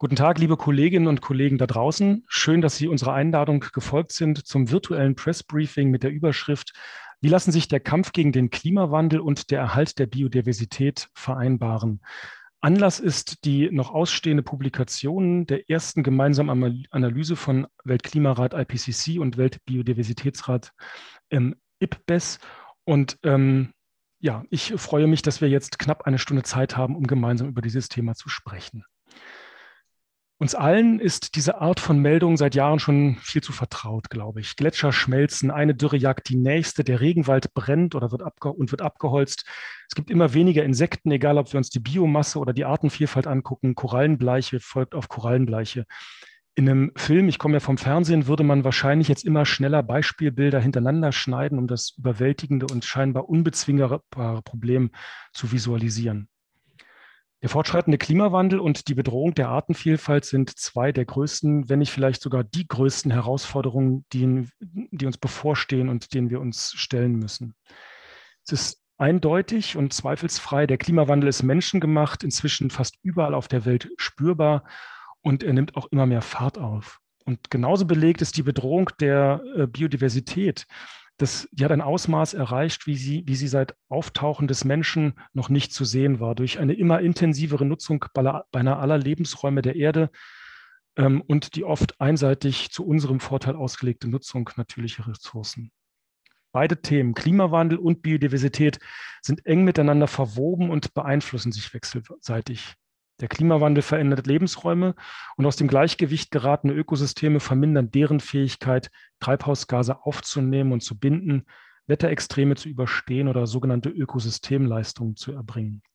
Guten Tag, liebe Kolleginnen und Kollegen da draußen. Schön, dass Sie unserer Einladung gefolgt sind zum virtuellen Pressbriefing mit der Überschrift „Wie lassen sich der Kampf gegen den Klimawandel und der Erhalt der Biodiversität vereinbaren?" Anlass ist die noch ausstehende Publikation der ersten gemeinsamen Analyse von Weltklimarat IPCC und Weltbiodiversitätsrat IPBES. Und ja, ich freue mich, dass wir jetzt knapp eine Stunde Zeit haben, um gemeinsam über dieses Thema zu sprechen. Uns allen ist diese Art von Meldung seit Jahren schon viel zu vertraut, glaube ich. Gletscher schmelzen, eine Dürre jagt die nächste, der Regenwald brennt oder wird abgeholzt. Es gibt immer weniger Insekten, egal ob wir uns die Biomasse oder die Artenvielfalt angucken. Korallenbleiche folgt auf Korallenbleiche. In einem Film, ich komme ja vom Fernsehen, würde man wahrscheinlich jetzt immer schneller Beispielbilder hintereinander schneiden, um das überwältigende und scheinbar unbezwingbare Problem zu visualisieren. Der fortschreitende Klimawandel und die Bedrohung der Artenvielfalt sind zwei der größten, wenn nicht vielleicht sogar die größten Herausforderungen, die uns bevorstehen und denen wir uns stellen müssen. Es ist eindeutig und zweifelsfrei, der Klimawandel ist menschengemacht, inzwischen fast überall auf der Welt spürbar und er nimmt auch immer mehr Fahrt auf. Und genauso belegt ist die Bedrohung der Biodiversität. Die hat ein Ausmaß erreicht, wie sie seit Auftauchen des Menschen noch nicht zu sehen war, durch eine immer intensivere Nutzung beinahe aller Lebensräume der Erde und die oft einseitig zu unserem Vorteil ausgelegte Nutzung natürlicher Ressourcen. Beide Themen, Klimawandel und Biodiversität, sind eng miteinander verwoben und beeinflussen sich wechselseitig. Der Klimawandel verändert Lebensräume und aus dem Gleichgewicht geratene Ökosysteme vermindern deren Fähigkeit, Treibhausgase aufzunehmen und zu binden, Wetterextreme zu überstehen oder sogenannte Ökosystemleistungen zu erbringen.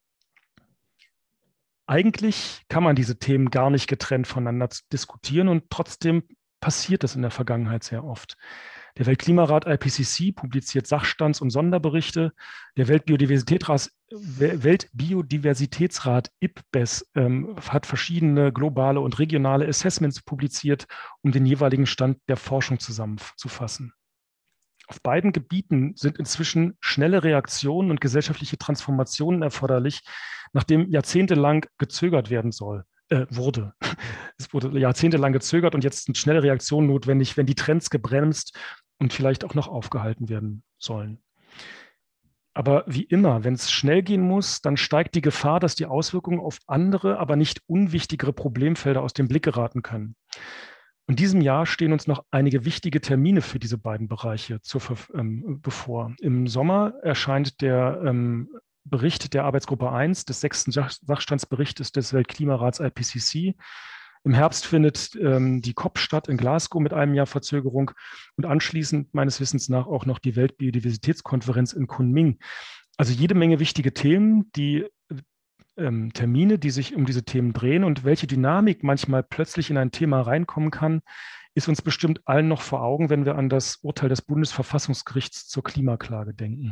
Eigentlich kann man diese Themen gar nicht getrennt voneinander diskutieren und trotzdem passiert es in der Vergangenheit sehr oft. Der Weltklimarat IPCC publiziert Sachstands- und Sonderberichte. Der Weltbiodiversitätsrat IPBES hat verschiedene globale und regionale Assessments publiziert, um den jeweiligen Stand der Forschung zusammenzufassen. Auf beiden Gebieten sind inzwischen schnelle Reaktionen und gesellschaftliche Transformationen erforderlich, nachdem jahrzehntelang gezögert werden wurde. Es wurde jahrzehntelang gezögert und jetzt sind schnelle Reaktionen notwendig, wenn die Trends gebremst und vielleicht auch noch aufgehalten werden sollen. Aber wie immer, wenn es schnell gehen muss, dann steigt die Gefahr, dass die Auswirkungen auf andere, aber nicht unwichtigere Problemfelder aus dem Blick geraten können. In diesem Jahr stehen uns noch einige wichtige Termine für diese beiden Bereiche bevor. Im Sommer erscheint der Bericht der Arbeitsgruppe 1 des 6. Sachstandsberichtes des Weltklimarats IPCC. Im Herbst findet die COP statt in Glasgow mit einem Jahr Verzögerung und anschließend meines Wissens nach auch noch die Weltbiodiversitätskonferenz in Kunming. Also jede Menge wichtige Themen, Termine, die sich um diese Themen drehen und welche Dynamik manchmal plötzlich in ein Thema reinkommen kann, ist uns bestimmt allen noch vor Augen, wenn wir an das Urteil des Bundesverfassungsgerichts zur Klimaklage denken.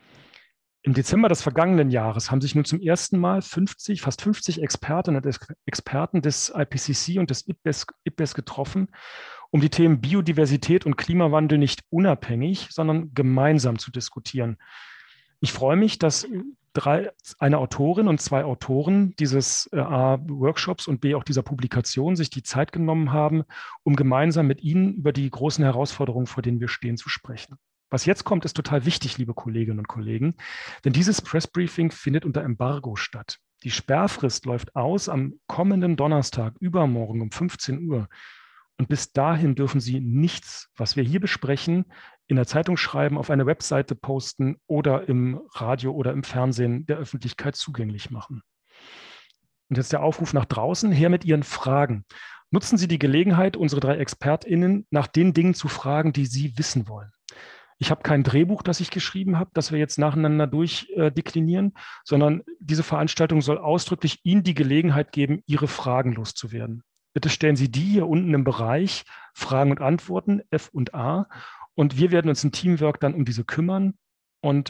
Im Dezember des vergangenen Jahres haben sich nun zum ersten Mal fast 50 Expertinnen und Experten des IPCC und des IPBES getroffen, um die Themen Biodiversität und Klimawandel nicht unabhängig, sondern gemeinsam zu diskutieren. Ich freue mich, dass eine Autorin und zwei Autoren dieses A Workshops und B auch dieser Publikation sich die Zeit genommen haben, um gemeinsam mit Ihnen über die großen Herausforderungen, vor denen wir stehen, zu sprechen. Was jetzt kommt, ist total wichtig, liebe Kolleginnen und Kollegen, denn dieses Pressbriefing findet unter Embargo statt. Die Sperrfrist läuft aus am kommenden Donnerstag, übermorgen um 15 Uhr. Und bis dahin dürfen Sie nichts, was wir hier besprechen, in der Zeitung schreiben, auf eine Webseite posten oder im Radio oder im Fernsehen der Öffentlichkeit zugänglich machen. Und jetzt der Aufruf nach draußen, her mit Ihren Fragen. Nutzen Sie die Gelegenheit, unsere 3 ExpertInnen nach den Dingen zu fragen, die Sie wissen wollen. Ich habe kein Drehbuch, das ich geschrieben habe, das wir jetzt nacheinander durchdeklinieren, sondern diese Veranstaltung soll ausdrücklich Ihnen die Gelegenheit geben, Ihre Fragen loszuwerden. Bitte stellen Sie die hier unten im Bereich Fragen und Antworten, F und A, und wir werden uns im Teamwork dann um diese kümmern und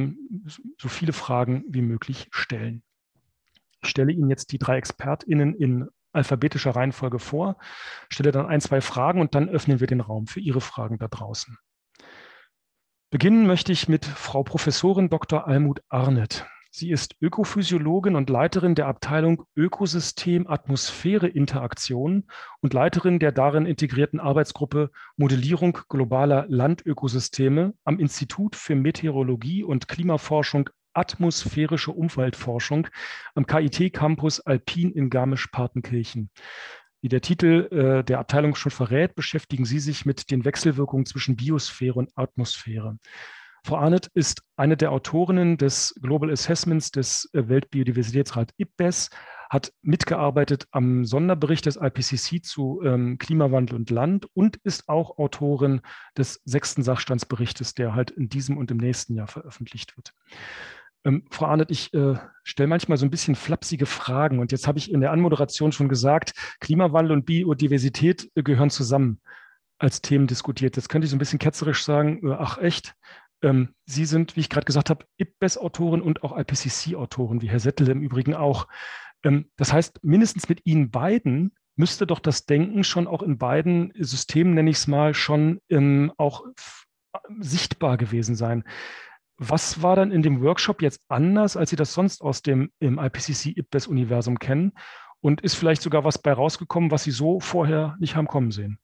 so viele Fragen wie möglich stellen. Ich stelle Ihnen jetzt die 3 ExpertInnen in alphabetischer Reihenfolge vor, stelle dann 1, 2 Fragen und dann öffnen wir den Raum für Ihre Fragen da draußen. Beginnen möchte ich mit Frau Professorin Dr. Almuth Arnett. Sie ist Ökophysiologin und Leiterin der Abteilung Ökosystem-Atmosphäre-Interaktion und Leiterin der darin integrierten Arbeitsgruppe Modellierung globaler Landökosysteme am Institut für Meteorologie und Klimaforschung Atmosphärische Umweltforschung am KIT-Campus Alpin in Garmisch-Partenkirchen. Wie der Titel der Abteilung schon verrät, beschäftigen Sie sich mit den Wechselwirkungen zwischen Biosphäre und Atmosphäre. Frau Arndt ist eine der Autorinnen des Global Assessments des Weltbiodiversitätsrat IPBES, hat mitgearbeitet am Sonderbericht des IPCC zu Klimawandel und Land und ist auch Autorin des 6. Sachstandsberichtes, der halt in diesem und im nächsten Jahr veröffentlicht wird. Frau Arndt, ich stelle manchmal so ein bisschen flapsige Fragen und jetzt habe ich in der Anmoderation schon gesagt, Klimawandel und Biodiversität gehören zusammen als Themen diskutiert. Jetzt könnte ich so ein bisschen ketzerisch sagen, ach echt? Sie sind, wie ich gerade gesagt habe, IPBES-Autorin und auch IPCC-Autorin, wie Herr Settel im Übrigen auch. Das heißt, mindestens mit Ihnen beiden müsste doch das Denken schon auch in beiden Systemen, nenne ich es mal, schon auch sichtbar gewesen sein. Was war dann in dem Workshop jetzt anders, als Sie das sonst aus dem IPCC-IPBES-Universum kennen? Und ist vielleicht sogar was bei rausgekommen, was Sie so vorher nicht haben kommen sehen?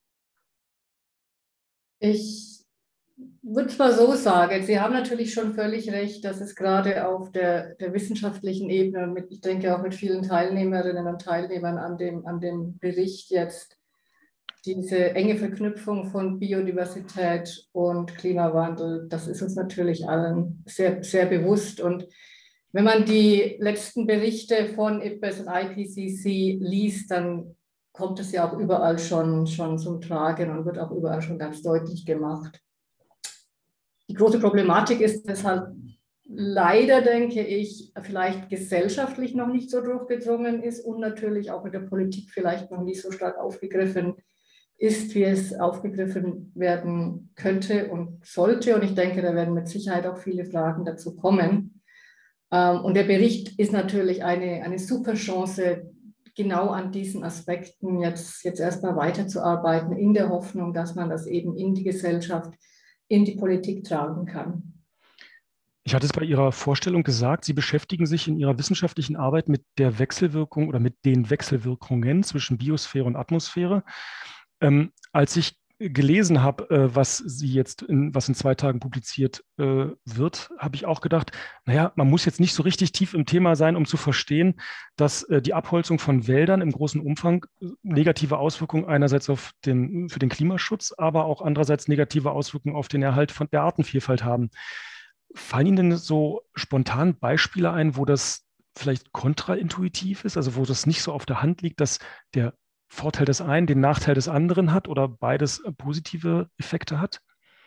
Ich würde es mal so sagen, Sie haben natürlich schon völlig recht, dass es gerade auf der wissenschaftlichen Ebene, ich denke auch mit vielen Teilnehmerinnen und Teilnehmern an dem Bericht jetzt, diese enge Verknüpfung von Biodiversität und Klimawandel, das ist uns natürlich allen sehr, sehr bewusst. Und wenn man die letzten Berichte von IPBES und IPCC liest, dann kommt es ja auch überall schon zum Tragen und wird auch überall schon ganz deutlich gemacht. Die große Problematik ist deshalb leider, denke ich, vielleicht gesellschaftlich noch nicht so durchgedrungen ist und natürlich auch in der Politik vielleicht noch nicht so stark aufgegriffen ist, wie es aufgegriffen werden könnte und sollte. Und ich denke, da werden mit Sicherheit auch viele Fragen dazu kommen. Und der Bericht ist natürlich eine super Chance, genau an diesen Aspekten jetzt erstmal weiterzuarbeiten, in der Hoffnung, dass man das eben in die Gesellschaft, in die Politik tragen kann. Ich hatte es bei Ihrer Vorstellung gesagt, Sie beschäftigen sich in Ihrer wissenschaftlichen Arbeit mit der Wechselwirkung oder mit den Wechselwirkungen zwischen Biosphäre und Atmosphäre. Als ich gelesen habe, was was in 2 Tagen publiziert wird, habe ich auch gedacht, naja, man muss jetzt nicht so richtig tief im Thema sein, um zu verstehen, dass die Abholzung von Wäldern im großen Umfang negative Auswirkungen einerseits für den Klimaschutz, aber auch andererseits negative Auswirkungen auf den Erhalt von der Artenvielfalt haben. Fallen Ihnen denn so spontan Beispiele ein, wo das vielleicht kontraintuitiv ist, also wo das nicht so auf der Hand liegt, dass der Vorteil des einen den Nachteil des anderen hat oder beides positive Effekte hat?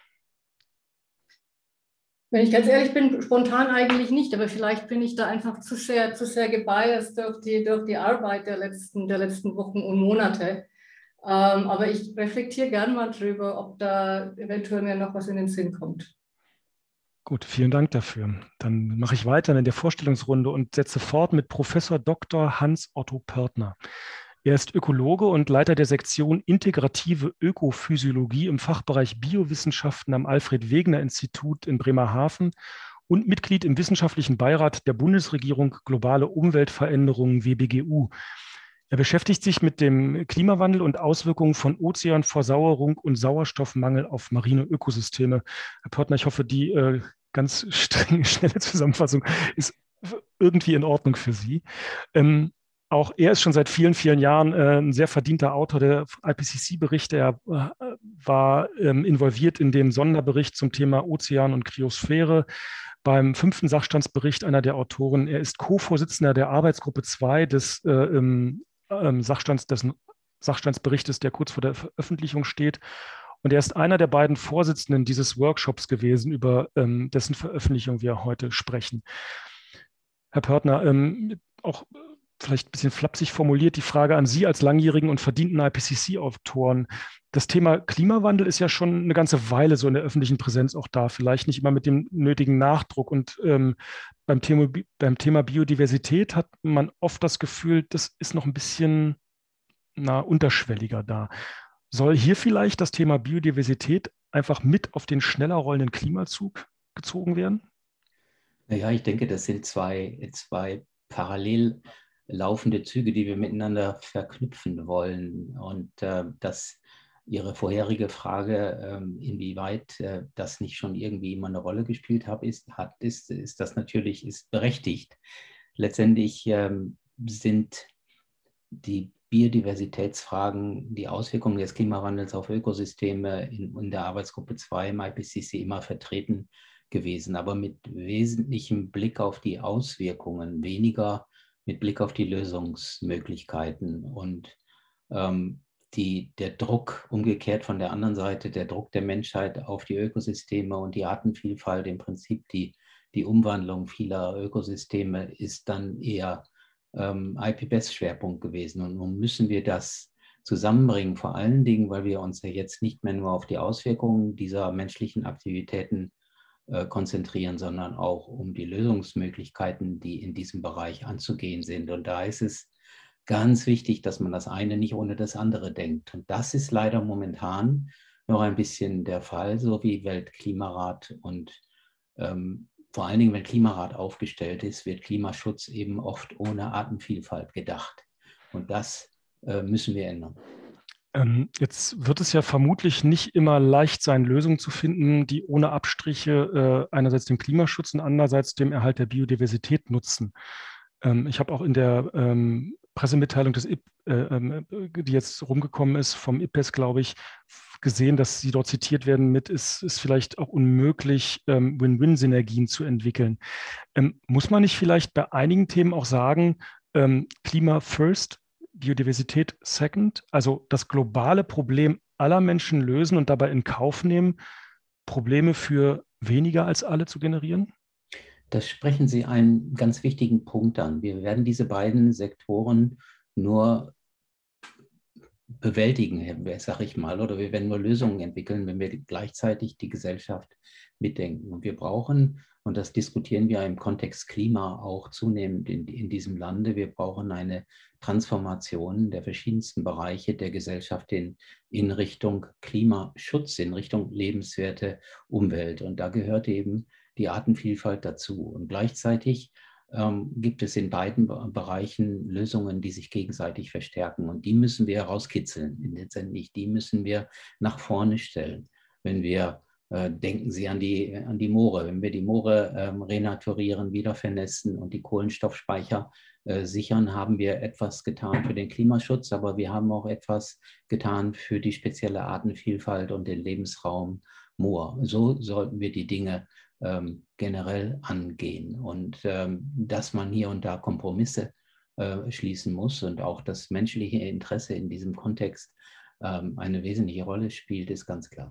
Wenn ich ganz ehrlich bin, spontan eigentlich nicht, aber vielleicht bin ich da einfach zu sehr gebiased durch die Arbeit der letzten Wochen und Monate. Aber ich reflektiere gern mal drüber, ob da eventuell mir noch was in den Sinn kommt. Gut, vielen Dank dafür. Dann mache ich weiter in der Vorstellungsrunde und setze fort mit Professor Dr. Hans-Otto Pörtner. Er ist Ökologe und Leiter der Sektion Integrative Ökophysiologie im Fachbereich Biowissenschaften am Alfred-Wegener-Institut in Bremerhaven und Mitglied im wissenschaftlichen Beirat der Bundesregierung Globale Umweltveränderungen WBGU. Er beschäftigt sich mit dem Klimawandel und Auswirkungen von Ozeanversauerung und Sauerstoffmangel auf marine Ökosysteme. Herr Pörtner, ich hoffe, die ganz strenge, schnelle Zusammenfassung ist irgendwie in Ordnung für Sie. Auch er ist schon seit vielen, vielen Jahren ein sehr verdienter Autor der IPCC-Berichte. Er war involviert in dem Sonderbericht zum Thema Ozean und Kryosphäre. Beim 5. Sachstandsbericht einer der Autoren. Er ist Co-Vorsitzender der Arbeitsgruppe 2 des Sachstandsberichtes, der kurz vor der Veröffentlichung steht. Und er ist einer der beiden Vorsitzenden dieses Workshops gewesen, über dessen Veröffentlichung wir heute sprechen. Herr Pörtner, auch vielleicht ein bisschen flapsig formuliert, die Frage an Sie als langjährigen und verdienten IPCC-Autoren. Das Thema Klimawandel ist ja schon eine ganze Weile so in der öffentlichen Präsenz auch da, vielleicht nicht immer mit dem nötigen Nachdruck. Und beim Thema Biodiversität hat man oft das Gefühl, das ist noch ein bisschen unterschwelliger da. Soll hier vielleicht das Thema Biodiversität einfach mit auf den schneller rollenden Klimazug gezogen werden? Naja, ich denke, das sind zwei parallel laufende Züge, die wir miteinander verknüpfen wollen. Und dass Ihre vorherige Frage, inwieweit das nicht schon irgendwie immer eine Rolle gespielt ist das natürlich ist berechtigt. Letztendlich sind die Biodiversitätsfragen, die Auswirkungen des Klimawandels auf Ökosysteme in der Arbeitsgruppe 2 im IPCC immer vertreten gewesen, aber mit wesentlichem Blick auf die Auswirkungen, weniger mit Blick auf die Lösungsmöglichkeiten. Und der Druck umgekehrt von der anderen Seite, der Druck der Menschheit auf die Ökosysteme und die Artenvielfalt, im Prinzip die Umwandlung vieler Ökosysteme ist dann eher IPBES-Schwerpunkt gewesen. Und nun müssen wir das zusammenbringen, vor allen Dingen, weil wir uns ja jetzt nicht mehr nur auf die Auswirkungen dieser menschlichen Aktivitäten konzentrieren, sondern auch um die Lösungsmöglichkeiten, die in diesem Bereich anzugehen sind. Und da ist es ganz wichtig, dass man das eine nicht ohne das andere denkt. Und das ist leider momentan noch ein bisschen der Fall, so wie Weltklimarat und vor allen Dingen, wenn Klimarat aufgestellt ist, wird Klimaschutz eben oft ohne Artenvielfalt gedacht. Und das müssen wir ändern. Jetzt wird es ja vermutlich nicht immer leicht sein, Lösungen zu finden, die ohne Abstriche einerseits den Klimaschutz und andererseits dem Erhalt der Biodiversität nutzen. Ich habe auch in der Pressemitteilung des die jetzt rumgekommen ist, vom IPBES, glaube ich, gesehen, dass Sie dort zitiert werden mit, es ist vielleicht auch unmöglich, Win-Win-Synergien zu entwickeln. Muss man nicht vielleicht bei einigen Themen auch sagen, Klima first, Biodiversität second, also das globale Problem aller Menschen lösen und dabei in Kauf nehmen, Probleme für weniger als alle zu generieren? Das sprechen Sie einen ganz wichtigen Punkt an. Wir werden diese beiden Sektoren nur bewältigen, sage ich mal, oder wir werden nur Lösungen entwickeln, wenn wir gleichzeitig die Gesellschaft mitdenken. Und wir brauchen, und das diskutieren wir im Kontext Klima auch zunehmend in diesem Lande, wir brauchen eine Transformation der verschiedensten Bereiche der Gesellschaft in Richtung Klimaschutz, in Richtung lebenswerte Umwelt. Und da gehört eben die Artenvielfalt dazu. Und gleichzeitig gibt es in beiden Bereichen Lösungen, die sich gegenseitig verstärken. Und die müssen wir herauskitzeln. Letztendlich, die müssen wir nach vorne stellen. Wenn wir, denken Sie an die Moore, wenn wir die Moore renaturieren, wieder vernässen und die Kohlenstoffspeicher sichern, haben wir etwas getan für den Klimaschutz, aber wir haben auch etwas getan für die spezielle Artenvielfalt und den Lebensraum Moor. So sollten wir die Dinge generell angehen und dass man hier und da Kompromisse schließen muss und auch das menschliche Interesse in diesem Kontext eine wesentliche Rolle spielt, ist ganz klar.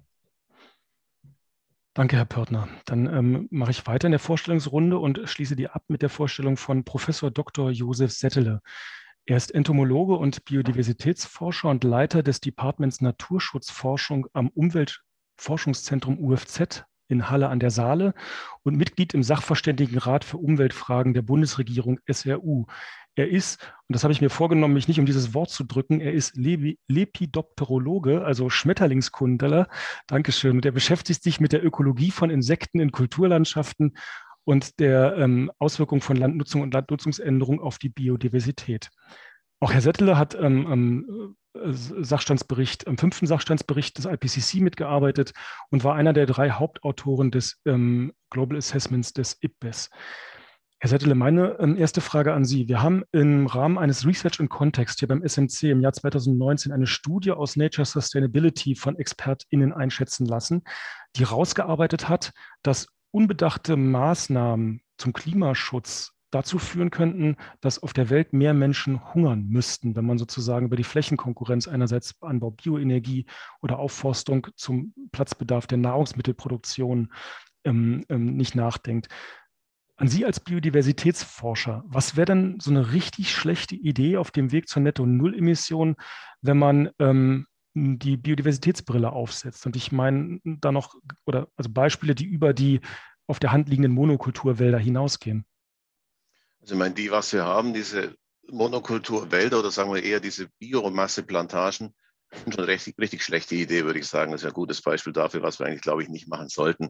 Danke, Herr Pörtner. Dann mache ich weiter in der Vorstellungsrunde und schließe die ab mit der Vorstellung von Professor Dr. Josef Settele. Er ist Entomologe und Biodiversitätsforscher und Leiter des Departments Naturschutzforschung am Umweltforschungszentrum UFZ in Halle an der Saale und Mitglied im Sachverständigenrat für Umweltfragen der Bundesregierung SRU. Er ist, und das habe ich mir vorgenommen, mich nicht um dieses Wort zu drücken, er ist Lepidopterologe, also Schmetterlingskundler. Dankeschön. Und er beschäftigt sich mit der Ökologie von Insekten in Kulturlandschaften und der Auswirkung von Landnutzung und Landnutzungsänderung auf die Biodiversität. Auch Herr Settele hat am 5. Sachstandsbericht des IPCC mitgearbeitet und war einer der 3 Hauptautoren des Global Assessments des IPBES. Herr Settele, meine erste Frage an Sie. Wir haben im Rahmen eines Research in Context hier beim SMC im Jahr 2019 eine Studie aus Nature Sustainability von ExpertInnen einschätzen lassen, die herausgearbeitet hat, dass unbedachte Maßnahmen zum Klimaschutz dazu führen könnten, dass auf der Welt mehr Menschen hungern müssten, wenn man sozusagen über die Flächenkonkurrenz einerseits Anbau Bioenergie oder Aufforstung zum Platzbedarf der Nahrungsmittelproduktion nicht nachdenkt. An Sie als Biodiversitätsforscher, was wäre denn so eine richtig schlechte Idee auf dem Weg zur Netto-Null-Emission, wenn man die Biodiversitätsbrille aufsetzt? Und ich meine da noch, also Beispiele, die über die auf der Hand liegenden Monokulturwälder hinausgehen. Also ich meine, was wir haben, diese Monokulturwälder oder sagen wir eher diese Biomasseplantagen, sind schon eine richtig schlechte Idee, würde ich sagen. Das ist ein gutes Beispiel dafür, was wir eigentlich, glaube ich, nicht machen sollten.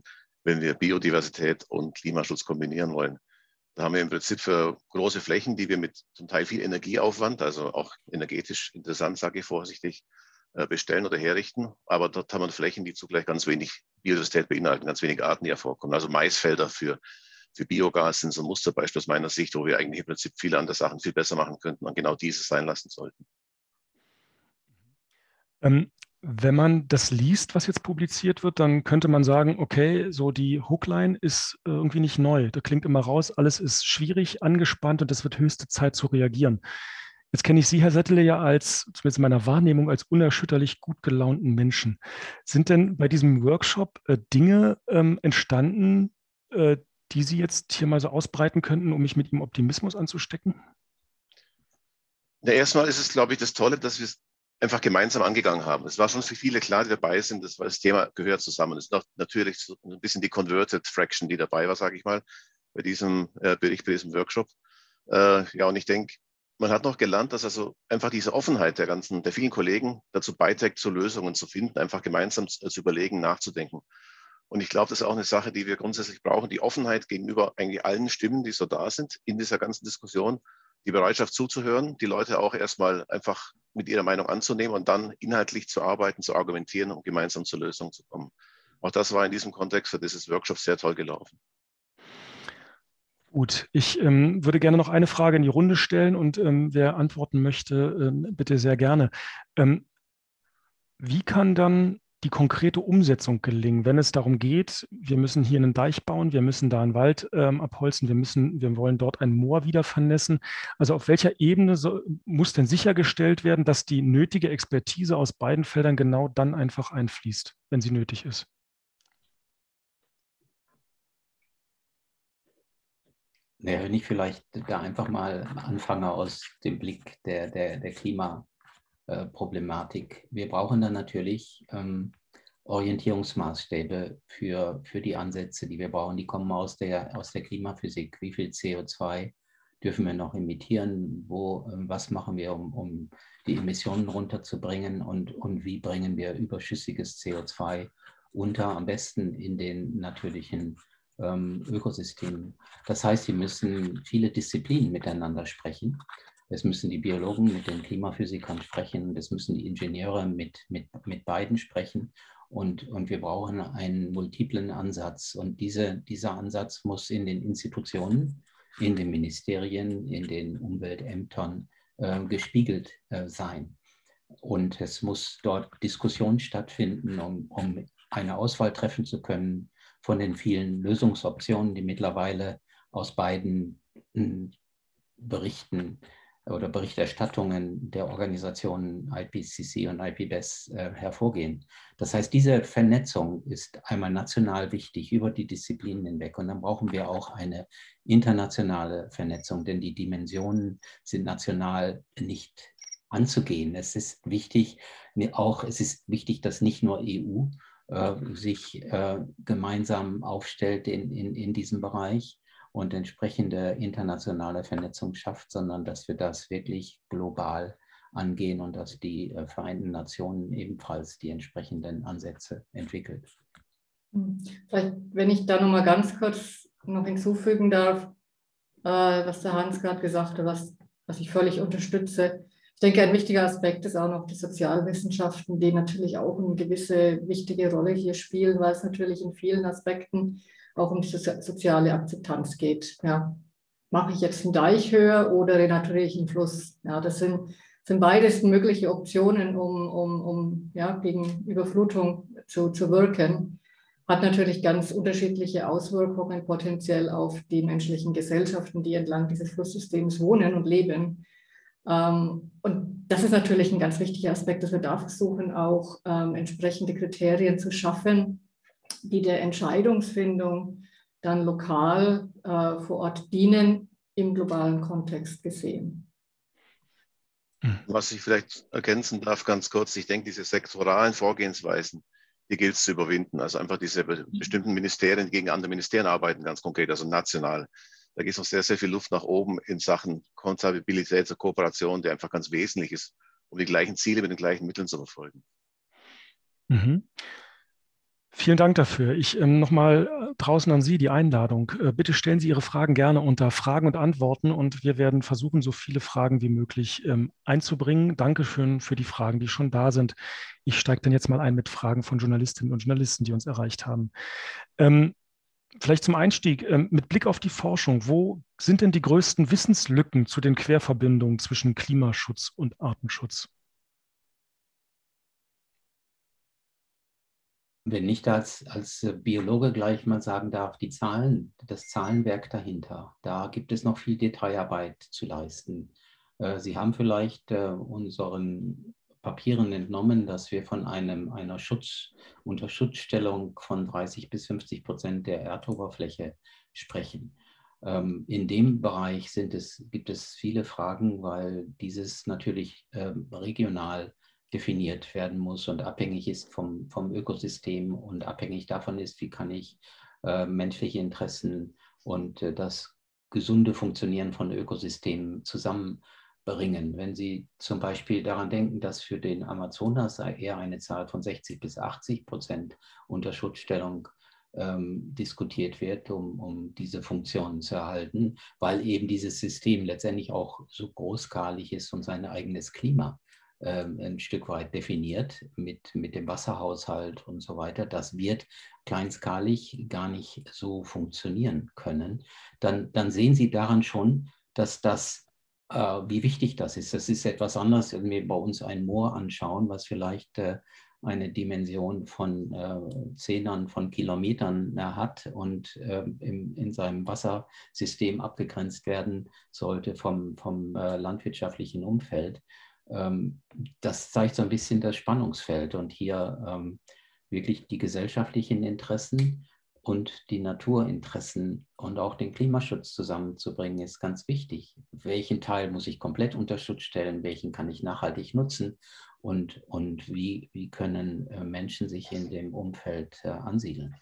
wenn wir Biodiversität und Klimaschutz kombinieren wollen. Da haben wir im Prinzip für große Flächen, die wir mit zum Teil viel Energieaufwand, also auch energetisch interessant, sage ich vorsichtig, bestellen oder herrichten. Aber dort haben wir Flächen, die zugleich ganz wenig Biodiversität beinhalten, ganz wenig Arten, die hervorkommen. Also Maisfelder für Biogas sind so ein Musterbeispiel aus meiner Sicht, wo wir eigentlich im Prinzip viele andere Sachen viel besser machen könnten und genau dieses sein lassen sollten. Wenn man das liest, was jetzt publiziert wird, dann könnte man sagen, okay, so die Hookline ist irgendwie nicht neu. Da klingt immer raus, alles ist schwierig, angespannt und es wird höchste Zeit zu reagieren. Jetzt kenne ich Sie, Herr Settele, ja als, zumindest in meiner Wahrnehmung, als unerschütterlich gut gelaunten Menschen. Sind denn bei diesem Workshop Dinge entstanden, die Sie jetzt hier mal so ausbreiten könnten, um mich mit Ihrem Optimismus anzustecken? Ja, erstmal ist es, glaube ich, das Tolle, dass wir es einfach gemeinsam angegangen haben. Es war schon für viele klar, die dabei sind, das Thema gehört zusammen. Es ist auch natürlich so ein bisschen die Converted Fraction, die dabei war, sage ich mal, bei diesem Bericht, bei diesem Workshop. Ja, und ich denke, man hat noch gelernt, dass also einfach diese Offenheit der vielen Kollegen dazu beiträgt, zu Lösungen zu finden, einfach gemeinsam zu überlegen, nachzudenken. Und ich glaube, das ist auch eine Sache, die wir grundsätzlich brauchen, die Offenheit gegenüber eigentlich allen Stimmen, die so da sind in dieser ganzen Diskussion, die Bereitschaft zuzuhören, die Leute auch erstmal einfach mit ihrer Meinung anzunehmen und dann inhaltlich zu arbeiten, zu argumentieren und gemeinsam zur Lösung zu kommen. Auch das war in diesem Kontext für dieses Workshop sehr toll gelaufen. Gut, ich würde gerne noch eine Frage in die Runde stellen und wer antworten möchte, bitte sehr gerne. Wie kann dann die konkrete Umsetzung gelingen, wenn es darum geht, wir müssen hier einen Deich bauen, wir müssen da einen Wald abholzen, wir wollen dort ein Moor wieder vernässen. Also auf welcher Ebene muss denn sichergestellt werden, dass die nötige Expertise aus beiden Feldern genau dann einfach einfließt, wenn sie nötig ist? Ja, wenn ich vielleicht da einfach mal anfange aus dem Blick der Klimaproblematik. Wir brauchen dann natürlich Orientierungsmaßstäbe für die Ansätze, die wir brauchen. Die kommen aus der Klimaphysik. Wie viel CO2 dürfen wir noch emittieren? Was machen wir, um die Emissionen runterzubringen? Und wie bringen wir überschüssiges CO2 unter? Am besten in den natürlichen Ökosystemen. Das heißt, wir müssen viele Disziplinen miteinander sprechen. Es müssen die Biologen mit den Klimaphysikern sprechen, es müssen die Ingenieure mit beiden sprechen und wir brauchen einen multiplen Ansatz. Und dieser Ansatz muss in den Institutionen, in den Ministerien, in den Umweltämtern gespiegelt sein. Und es muss dort Diskussion stattfinden, um eine Auswahl treffen zu können von den vielen Lösungsoptionen, die mittlerweile aus beiden Berichten oder Berichterstattungen der Organisationen IPCC und IPBES hervorgehen. Das heißt, diese Vernetzung ist einmal national wichtig über die Disziplinen hinweg. Und dann brauchen wir auch eine internationale Vernetzung, denn die Dimensionen sind national nicht anzugehen. Es ist wichtig, dass nicht nur EU sich gemeinsam aufstellt in diesem Bereich und entsprechende internationale Vernetzung schafft, sondern dass wir das wirklich global angehen und dass die Vereinten Nationen ebenfalls die entsprechenden Ansätze entwickelt. Vielleicht, wenn ich da noch mal ganz kurz noch hinzufügen darf, was der Hans gerade gesagt hat, was ich völlig unterstütze. Ich denke, ein wichtiger Aspekt ist auch noch die Sozialwissenschaften, die natürlich auch eine gewisse wichtige Rolle hier spielen, weil es natürlich in vielen Aspekten auch um die soziale Akzeptanz geht. Ja, mache ich jetzt einen Deich höher oder renaturiere ich einen Fluss? Ja, das sind beides mögliche Optionen, um ja, gegen Überflutung zu wirken. Hat natürlich ganz unterschiedliche Auswirkungen potenziell auf die menschlichen Gesellschaften, die entlang dieses Flusssystems wohnen und leben. Und das ist natürlich ein ganz wichtiger Aspekt, dass wir da versuchen, auch entsprechende Kriterien zu schaffen, die der Entscheidungsfindung dann lokal vor Ort dienen, im globalen Kontext gesehen. Was ich vielleicht ergänzen darf, ganz kurz, ich denke, diese sektoralen Vorgehensweisen, die gilt es zu überwinden. Also einfach diese bestimmten Ministerien, die gegen andere Ministerien arbeiten, ganz konkret, also national. Da gibt es noch sehr, sehr viel Luft nach oben in Sachen Kontabilität zur Kooperation, die einfach ganz wesentlich ist, um die gleichen Ziele mit den gleichen Mitteln zu verfolgen. Mhm. Vielen Dank dafür. Ich nochmal draußen an Sie die Einladung. Bitte stellen Sie Ihre Fragen gerne unter Fragen und Antworten und wir werden versuchen, so viele Fragen wie möglich einzubringen. Dankeschön für die Fragen, die schon da sind. Ich steige dann jetzt mal ein mit Fragen von Journalistinnen und Journalisten, die uns erreicht haben. Vielleicht zum Einstieg, mit Blick auf die Forschung, wo sind denn die größten Wissenslücken zu den Querverbindungen zwischen Klimaschutz und Artenschutz? Wenn ich da als Biologe gleich mal sagen darf, die Zahlen, das Zahlenwerk dahinter, da gibt es noch viel Detailarbeit zu leisten. Sie haben vielleicht unseren Papieren entnommen, dass wir von einer Unterschutzstellung von 30-50% der Erdoberfläche sprechen. In dem Bereich gibt es viele Fragen, weil dieses natürlich regional definiert werden muss und abhängig ist vom Ökosystem und abhängig davon ist, wie kann ich menschliche Interessen und das gesunde Funktionieren von Ökosystemen zusammenbringen. Wenn Sie zum Beispiel daran denken, dass für den Amazonas eher eine Zahl von 60-80% Unterschutzstellung diskutiert wird, um diese Funktionen zu erhalten, weil eben dieses System letztendlich auch so großskalig ist und sein eigenes Klima ein Stück weit definiert mit dem Wasserhaushalt und so weiter. Das wird kleinskalig gar nicht so funktionieren können. Dann sehen Sie daran schon, dass wie wichtig das ist. Das ist etwas anderes, wenn wir bei uns ein Moor anschauen, was vielleicht eine Dimension von Zehnern von Kilometern hat und in seinem Wassersystem abgegrenzt werden sollte vom landwirtschaftlichen Umfeld. Das zeigt so ein bisschen das Spannungsfeld und hier wirklich die gesellschaftlichen Interessen und die Naturinteressen und auch den Klimaschutz zusammenzubringen, ist ganz wichtig. Welchen Teil muss ich komplett unter Schutz stellen, welchen kann ich nachhaltig nutzen und wie können Menschen sich in dem Umfeld ansiedeln?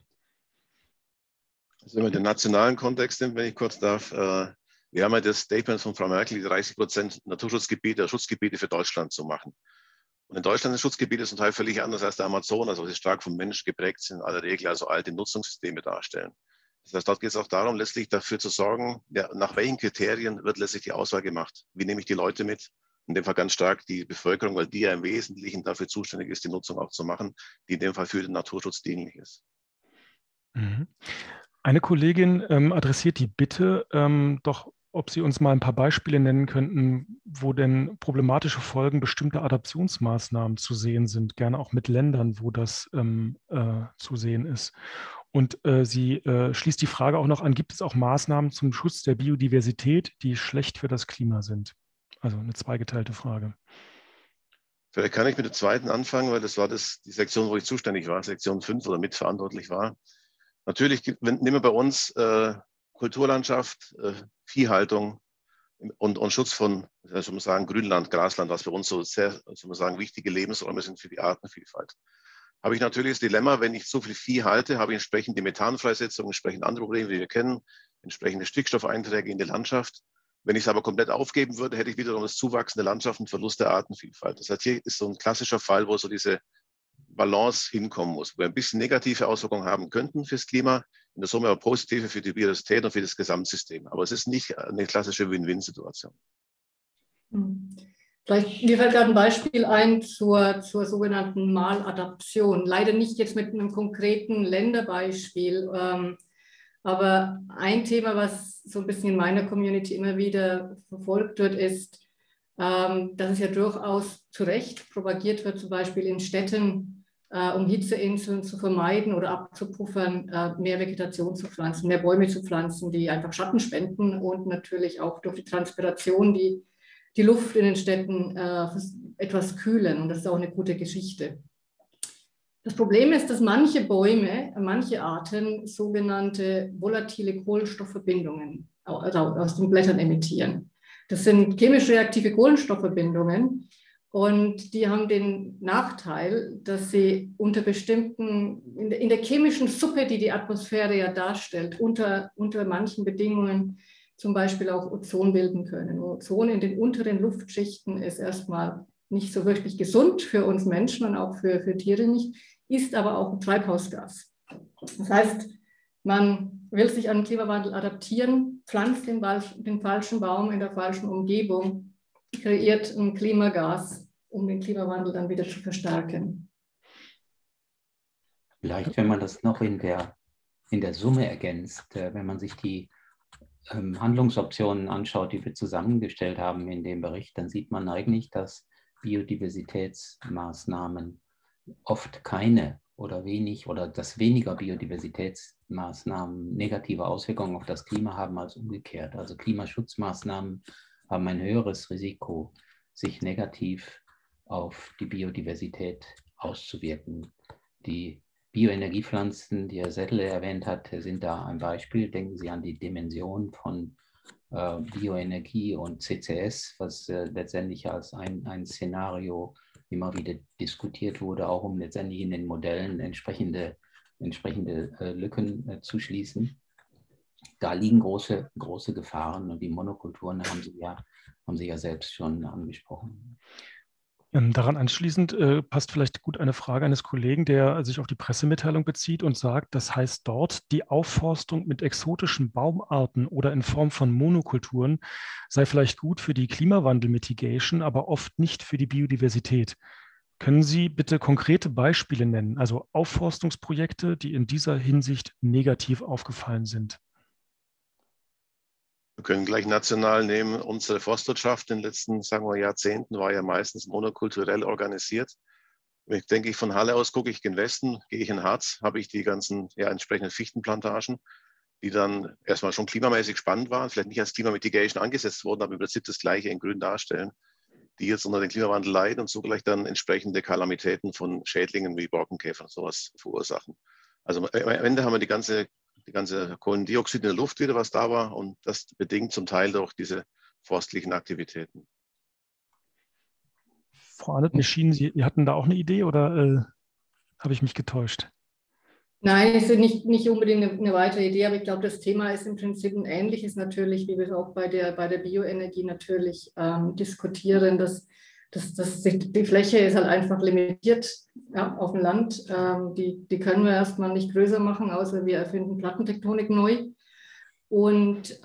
Also wenn man den nationalen Kontext nimmt, wenn ich kurz darf, wir haben ja das Statement von Frau Merkel, die 30% Naturschutzgebiete, Schutzgebiete für Deutschland zu machen. Und in Deutschland sind Schutzgebiete zum Teil völlig anders als der Amazonas, also sie stark vom Menschen geprägt sind, in aller Regel also alte Nutzungssysteme darstellen. Das heißt, dort geht es auch darum, letztlich dafür zu sorgen, ja, nach welchen Kriterien wird letztlich die Auswahl gemacht? Wie nehme ich die Leute mit? In dem Fall ganz stark die Bevölkerung, weil die ja im Wesentlichen dafür zuständig ist, die Nutzung auch zu machen, die in dem Fall für den Naturschutz dienlich ist. Eine Kollegin adressiert die Bitte, doch ob Sie uns mal ein paar Beispiele nennen könnten, wo denn problematische Folgen bestimmter Adaptionsmaßnahmen zu sehen sind, gerne auch mit Ländern, wo das zu sehen ist. Und sie schließt die Frage auch noch an, gibt es auch Maßnahmen zum Schutz der Biodiversität, die schlecht für das Klima sind? Also eine zweigeteilte Frage. Vielleicht kann ich mit der zweiten anfangen, weil das war die Sektion, wo ich zuständig war, Sektion 5 oder mitverantwortlich war. Natürlich nehmen wir bei uns Kulturlandschaft, Viehhaltung und Schutz von, soll man sagen, Grünland, Grasland, was bei uns so sehr, soll man sagen, wichtige Lebensräume sind für die Artenvielfalt. Habe ich natürlich das Dilemma, wenn ich so viel Vieh halte, habe ich entsprechend die Methanfreisetzung, entsprechend andere Probleme, die wir kennen, entsprechende Stickstoffeinträge in die Landschaft. Wenn ich es aber komplett aufgeben würde, hätte ich wiederum das Zuwachsen der Landschaft und Verlust der Artenvielfalt. Das heißt, hier ist so ein klassischer Fall, wo so diese Balance hinkommen muss, wo wir ein bisschen negative Auswirkungen haben könnten fürs Klima, in der Summe aber positive für die Biodiversität und für das Gesamtsystem. Aber es ist nicht eine klassische Win-Win-Situation. Vielleicht, mir fällt gerade ein Beispiel ein zur sogenannten Maladaption. Leider nicht jetzt mit einem konkreten Länderbeispiel, aber ein Thema, was so ein bisschen in meiner Community immer wieder verfolgt wird, ist, dass es ja durchaus zu Recht propagiert wird, zum Beispiel in Städten, um Hitzeinseln zu vermeiden oder abzupuffern, mehr Vegetation zu pflanzen, mehr Bäume zu pflanzen, die einfach Schatten spenden und natürlich auch durch die Transpiration die Luft in den Städten etwas kühlen. Und das ist auch eine gute Geschichte. Das Problem ist, dass manche Bäume, manche Arten sogenannte volatile Kohlenstoffverbindungen aus den Blättern emittieren. Das sind chemisch reaktive Kohlenstoffverbindungen und die haben den Nachteil, dass sie unter bestimmten, in der chemischen Suppe, die die Atmosphäre ja darstellt, unter manchen Bedingungen zum Beispiel auch Ozon bilden können. Ozon in den unteren Luftschichten ist erstmal nicht so wirklich gesund für uns Menschen und auch für Tiere nicht, ist aber auch ein Treibhausgas. Das heißt, man will sich an den Klimawandel adaptieren, pflanzt den falschen Baum in der falschen Umgebung, kreiert ein Klimagas, um den Klimawandel dann wieder zu verstärken. Vielleicht, wenn man das noch in der Summe ergänzt, wenn man sich die Handlungsoptionen anschaut, die wir zusammengestellt haben in dem Bericht, dann sieht man eigentlich, dass Biodiversitätsmaßnahmen oft keine oder wenig oder dass weniger Biodiversitätsmaßnahmen negative Auswirkungen auf das Klima haben als umgekehrt. Also Klimaschutzmaßnahmen haben ein höheres Risiko, sich negativ auf die Biodiversität auszuwirken. Die Bioenergiepflanzen, die Herr Settele erwähnt hat, sind da ein Beispiel. Denken Sie an die Dimension von Bioenergie und CCS, was letztendlich als ein Szenario immer wieder diskutiert wurde, auch um letztendlich in den Modellen entsprechende Lücken zu schließen. Da liegen große Gefahren und die Monokulturen haben Sie ja selbst schon angesprochen. Daran anschließend passt vielleicht gut eine Frage eines Kollegen, der sich auf die Pressemitteilung bezieht und sagt, das heißt dort, die Aufforstung mit exotischen Baumarten oder in Form von Monokulturen sei vielleicht gut für die Klimawandel-Mitigation, aber oft nicht für die Biodiversität. Können Sie bitte konkrete Beispiele nennen, also Aufforstungsprojekte, die in dieser Hinsicht negativ aufgefallen sind? Wir können gleich national nehmen. Unsere Forstwirtschaft in den letzten, sagen wir, Jahrzehnten war ja meistens monokulturell organisiert. Wenn ich denke, von Halle aus gucke ich gen Westen, gehe ich in Harz, habe ich die ganzen entsprechenden Fichtenplantagen, die dann erstmal schon klimamäßig spannend waren, vielleicht nicht als Klima-Mitigation angesetzt wurden, aber im Prinzip das Gleiche in Grün darstellen, die jetzt unter dem Klimawandel leiden und zugleich dann entsprechende Kalamitäten von Schädlingen wie Borkenkäfer und sowas verursachen. Also am Ende haben wir die ganze Kohlendioxid in der Luft wieder, was da war, und das bedingt zum Teil durch diese forstlichen Aktivitäten. Frau Arndt, mir schien, Sie hatten da auch eine Idee oder habe ich mich getäuscht? Nein, es ist nicht unbedingt eine weitere Idee, aber ich glaube, das Thema ist im Prinzip ein ähnliches natürlich, wie wir es auch bei der Bioenergie natürlich diskutieren, dass die Fläche ist halt einfach limitiert, ja, auf dem Land. Die können wir erstmal nicht größer machen, außer wir erfinden Plattentektonik neu. Und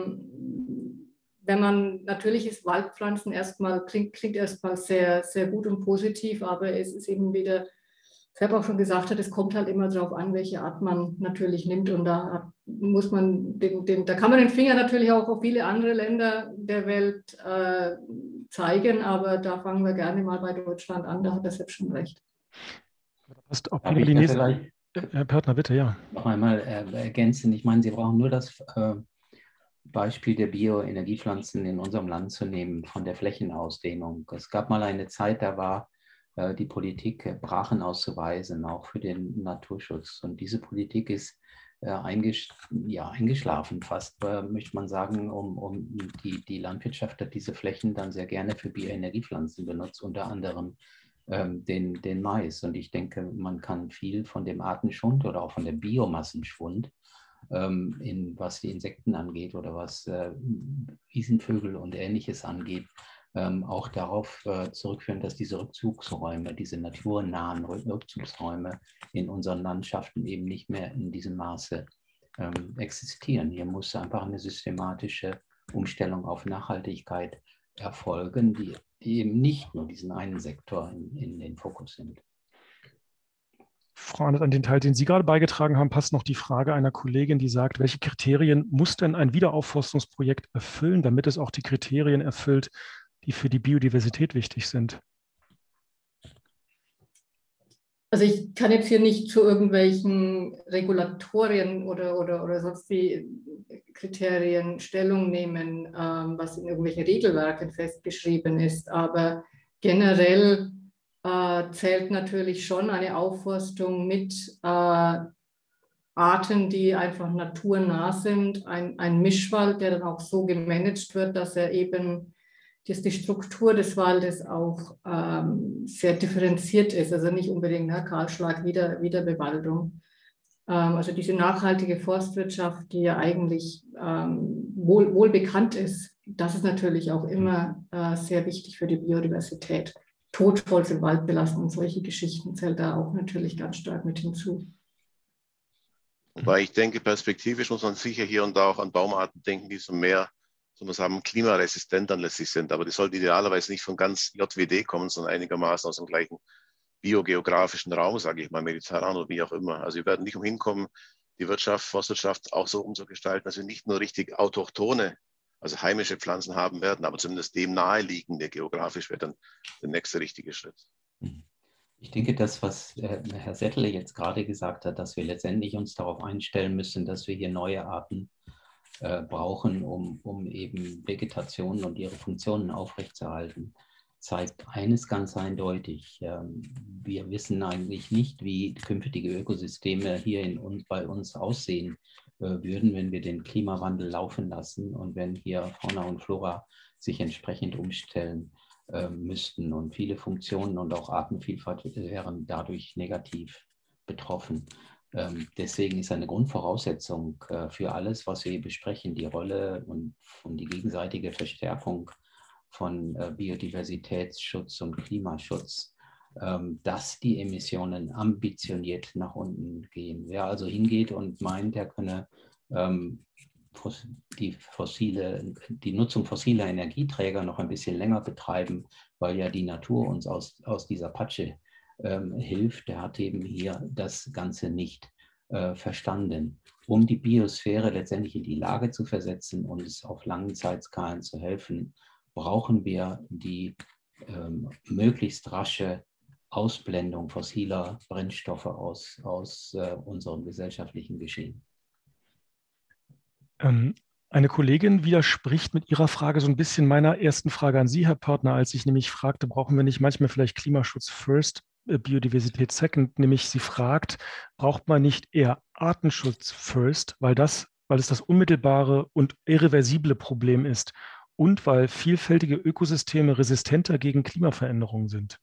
wenn man natürlich ist, Waldpflanzen erstmal klingt erstmal sehr, sehr gut und positiv, aber es ist eben wieder, ich habe auch schon gesagt, es kommt halt immer darauf an, welche Art man natürlich nimmt. Und da muss man da kann man den Finger natürlich auch auf viele andere Länder der Welt zeigen, aber da fangen wir gerne mal bei Deutschland an, da hat er selbst schon recht. Passt auch prima die nächste. Herr Pörtner, bitte, ja. Noch einmal ergänzen. Ich meine, Sie brauchen nur das Beispiel der Bioenergiepflanzen in unserem Land zu nehmen, von der Flächenausdehnung. Es gab mal eine Zeit, da war die Politik, Brachen auszuweisen, auch für den Naturschutz. Und diese Politik ist eingeschlafen fast, möchte man sagen, die Landwirtschaft hat diese Flächen dann sehr gerne für Bioenergiepflanzen benutzt, unter anderem den Mais. Und ich denke, man kann viel von dem Artenschwund oder auch von der Biomassenschwund, was die Insekten angeht oder was Wiesenvögel und Ähnliches angeht, auch darauf zurückführen, dass diese Rückzugsräume, diese naturnahen Rückzugsräume in unseren Landschaften eben nicht mehr in diesem Maße existieren. Hier muss einfach eine systematische Umstellung auf Nachhaltigkeit erfolgen, die eben nicht nur diesen einen Sektor in den Fokus nimmt. Frau Arndt, an den Teil, den Sie gerade beigetragen haben, passt noch die Frage einer Kollegin, die sagt, welche Kriterien muss denn ein Wiederaufforstungsprojekt erfüllen, damit es auch die Kriterien erfüllt, die für die Biodiversität wichtig sind? Also ich kann jetzt hier nicht zu irgendwelchen Regulatorien oder sonst wie Kriterien Stellung nehmen, was in irgendwelchen Regelwerken festgeschrieben ist, aber generell zählt natürlich schon eine Aufforstung mit Arten, die einfach naturnah sind, ein Mischwald, der dann auch so gemanagt wird, dass er eben die Struktur des Waldes auch sehr differenziert ist, also nicht unbedingt Kahlschlag, Wiederbewaldung. Also diese nachhaltige Forstwirtschaft, die ja eigentlich wohl bekannt ist, das ist natürlich auch immer sehr wichtig für die Biodiversität. Totholz im Wald belassen und solche Geschichten zählt da auch natürlich ganz stark mit hinzu. Wobei ich denke, perspektivisch muss man sicher hier und da auch an Baumarten denken, die so mehr, so man sagen, klimaresistent dann letztlich sind. Aber die sollten idealerweise nicht von ganz JWD kommen, sondern einigermaßen aus dem gleichen biogeografischen Raum, sage ich mal, mediterran oder wie auch immer. Also wir werden nicht umhin kommen, die Wirtschaft, Forstwirtschaft auch so umzugestalten, dass wir nicht nur richtig autochthone, also heimische Pflanzen haben werden, aber zumindest dem naheliegende geografisch wird dann der nächste richtige Schritt. Ich denke, das, was Herr Settele jetzt gerade gesagt hat, dass wir letztendlich uns darauf einstellen müssen, dass wir hier neue Arten brauchen, um eben Vegetation und ihre Funktionen aufrechtzuerhalten, zeigt eines ganz eindeutig. Wir wissen eigentlich nicht, wie künftige Ökosysteme hier bei uns aussehen würden, wenn wir den Klimawandel laufen lassen und wenn hier Fauna und Flora sich entsprechend umstellen müssten. Und viele Funktionen und auch Artenvielfalt wären dadurch negativ betroffen. Deswegen ist eine Grundvoraussetzung für alles, was wir hier besprechen, die Rolle und die gegenseitige Verstärkung von Biodiversitätsschutz und Klimaschutz, dass die Emissionen ambitioniert nach unten gehen. Wer also hingeht und meint, er könne die Nutzung fossiler Energieträger noch ein bisschen länger betreiben, weil ja die Natur uns aus dieser Patsche hilft, der hat eben hier das Ganze nicht verstanden. Um die Biosphäre letztendlich in die Lage zu versetzen, uns auf langen Zeitskalen zu helfen, brauchen wir die möglichst rasche Ausblendung fossiler Brennstoffe aus unserem gesellschaftlichen Geschehen. Eine Kollegin widerspricht mit ihrer Frage so ein bisschen meiner ersten Frage an Sie, Herr Pörtner, als ich nämlich fragte, brauchen wir nicht manchmal vielleicht Klimaschutz first, Biodiversität second? Nämlich sie fragt, braucht man nicht eher Artenschutz first, weil es das unmittelbare und irreversible Problem ist und weil vielfältige Ökosysteme resistenter gegen Klimaveränderungen sind?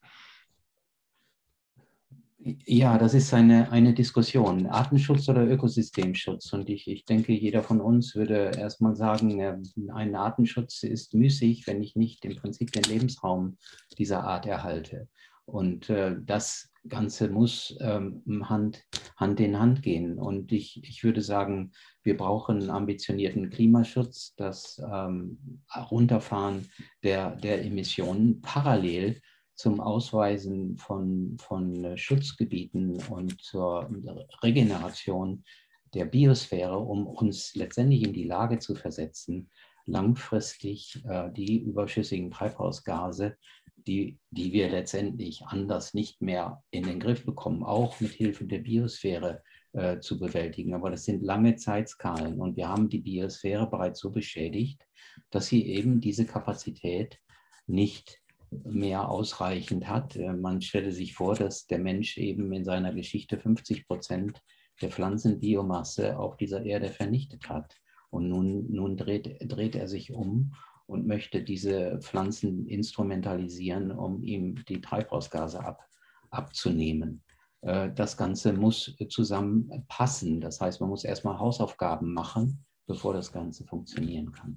Ja, das ist eine Diskussion, Artenschutz oder Ökosystemschutz. Und ich denke, jeder von uns würde erstmal sagen, ein Artenschutz ist müßig, wenn ich nicht im Prinzip den Lebensraum dieser Art erhalte. Und das Ganze muss Hand in Hand gehen. Und ich würde sagen, wir brauchen ambitionierten Klimaschutz, das Runterfahren der Emissionen parallel zum Ausweisen von Schutzgebieten und zur Regeneration der Biosphäre, um uns letztendlich in die Lage zu versetzen, langfristig die überschüssigen Treibhausgase, die wir letztendlich anders nicht mehr in den Griff bekommen, auch mit Hilfe der Biosphäre zu bewältigen. Aber das sind lange Zeitskalen und wir haben die Biosphäre bereits so beschädigt, dass sie eben diese Kapazität nicht mehr ausreichend hat. Man stelle sich vor, dass der Mensch eben in seiner Geschichte 50% der Pflanzenbiomasse auf dieser Erde vernichtet hat. Und nun dreht er sich um und möchte diese Pflanzen instrumentalisieren, um ihm die Treibhausgase abzunehmen. Das Ganze muss zusammenpassen. Das heißt, man muss erstmal Hausaufgaben machen, bevor das Ganze funktionieren kann.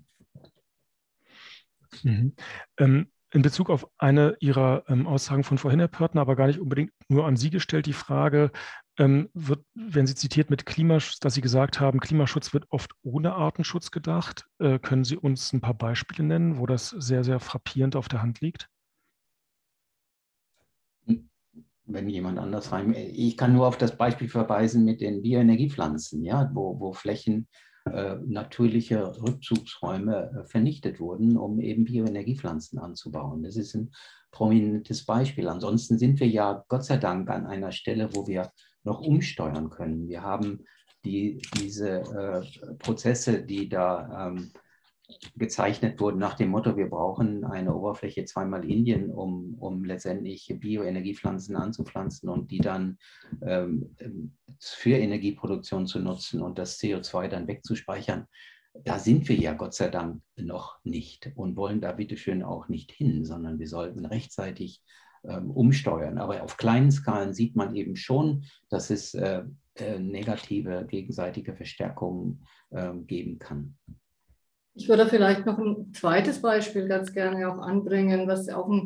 Mhm. In Bezug auf eine Ihrer Aussagen von vorhin, Herr Pörtner, aber gar nicht unbedingt nur an Sie gestellt, die Frage, werden Sie zitiert mit Klimaschutz, dass Sie gesagt haben, Klimaschutz wird oft ohne Artenschutz gedacht. Können Sie uns ein paar Beispiele nennen, wo das sehr, sehr frappierend auf der Hand liegt? Wenn jemand anders rein... Ich kann nur auf das Beispiel verweisen mit den Bioenergiepflanzen, ja, wo Flächen natürliche Rückzugsräume vernichtet wurden, um eben Bioenergiepflanzen anzubauen. Das ist ein prominentes Beispiel. Ansonsten sind wir ja Gott sei Dank an einer Stelle, wo wir noch umsteuern können. Wir haben diese Prozesse, die da gezeichnet wurden nach dem Motto, wir brauchen eine Oberfläche zweimal Indien, um letztendlich Bioenergiepflanzen anzupflanzen und die dann für Energieproduktion zu nutzen und das CO2 dann wegzuspeichern. Da sind wir ja Gott sei Dank noch nicht und wollen da bitteschön auch nicht hin, sondern wir sollten rechtzeitig umsteuern. Aber auf kleinen Skalen sieht man eben schon, dass es negative gegenseitige Verstärkungen geben kann. Ich würde vielleicht noch ein zweites Beispiel ganz gerne auch anbringen, was auch ein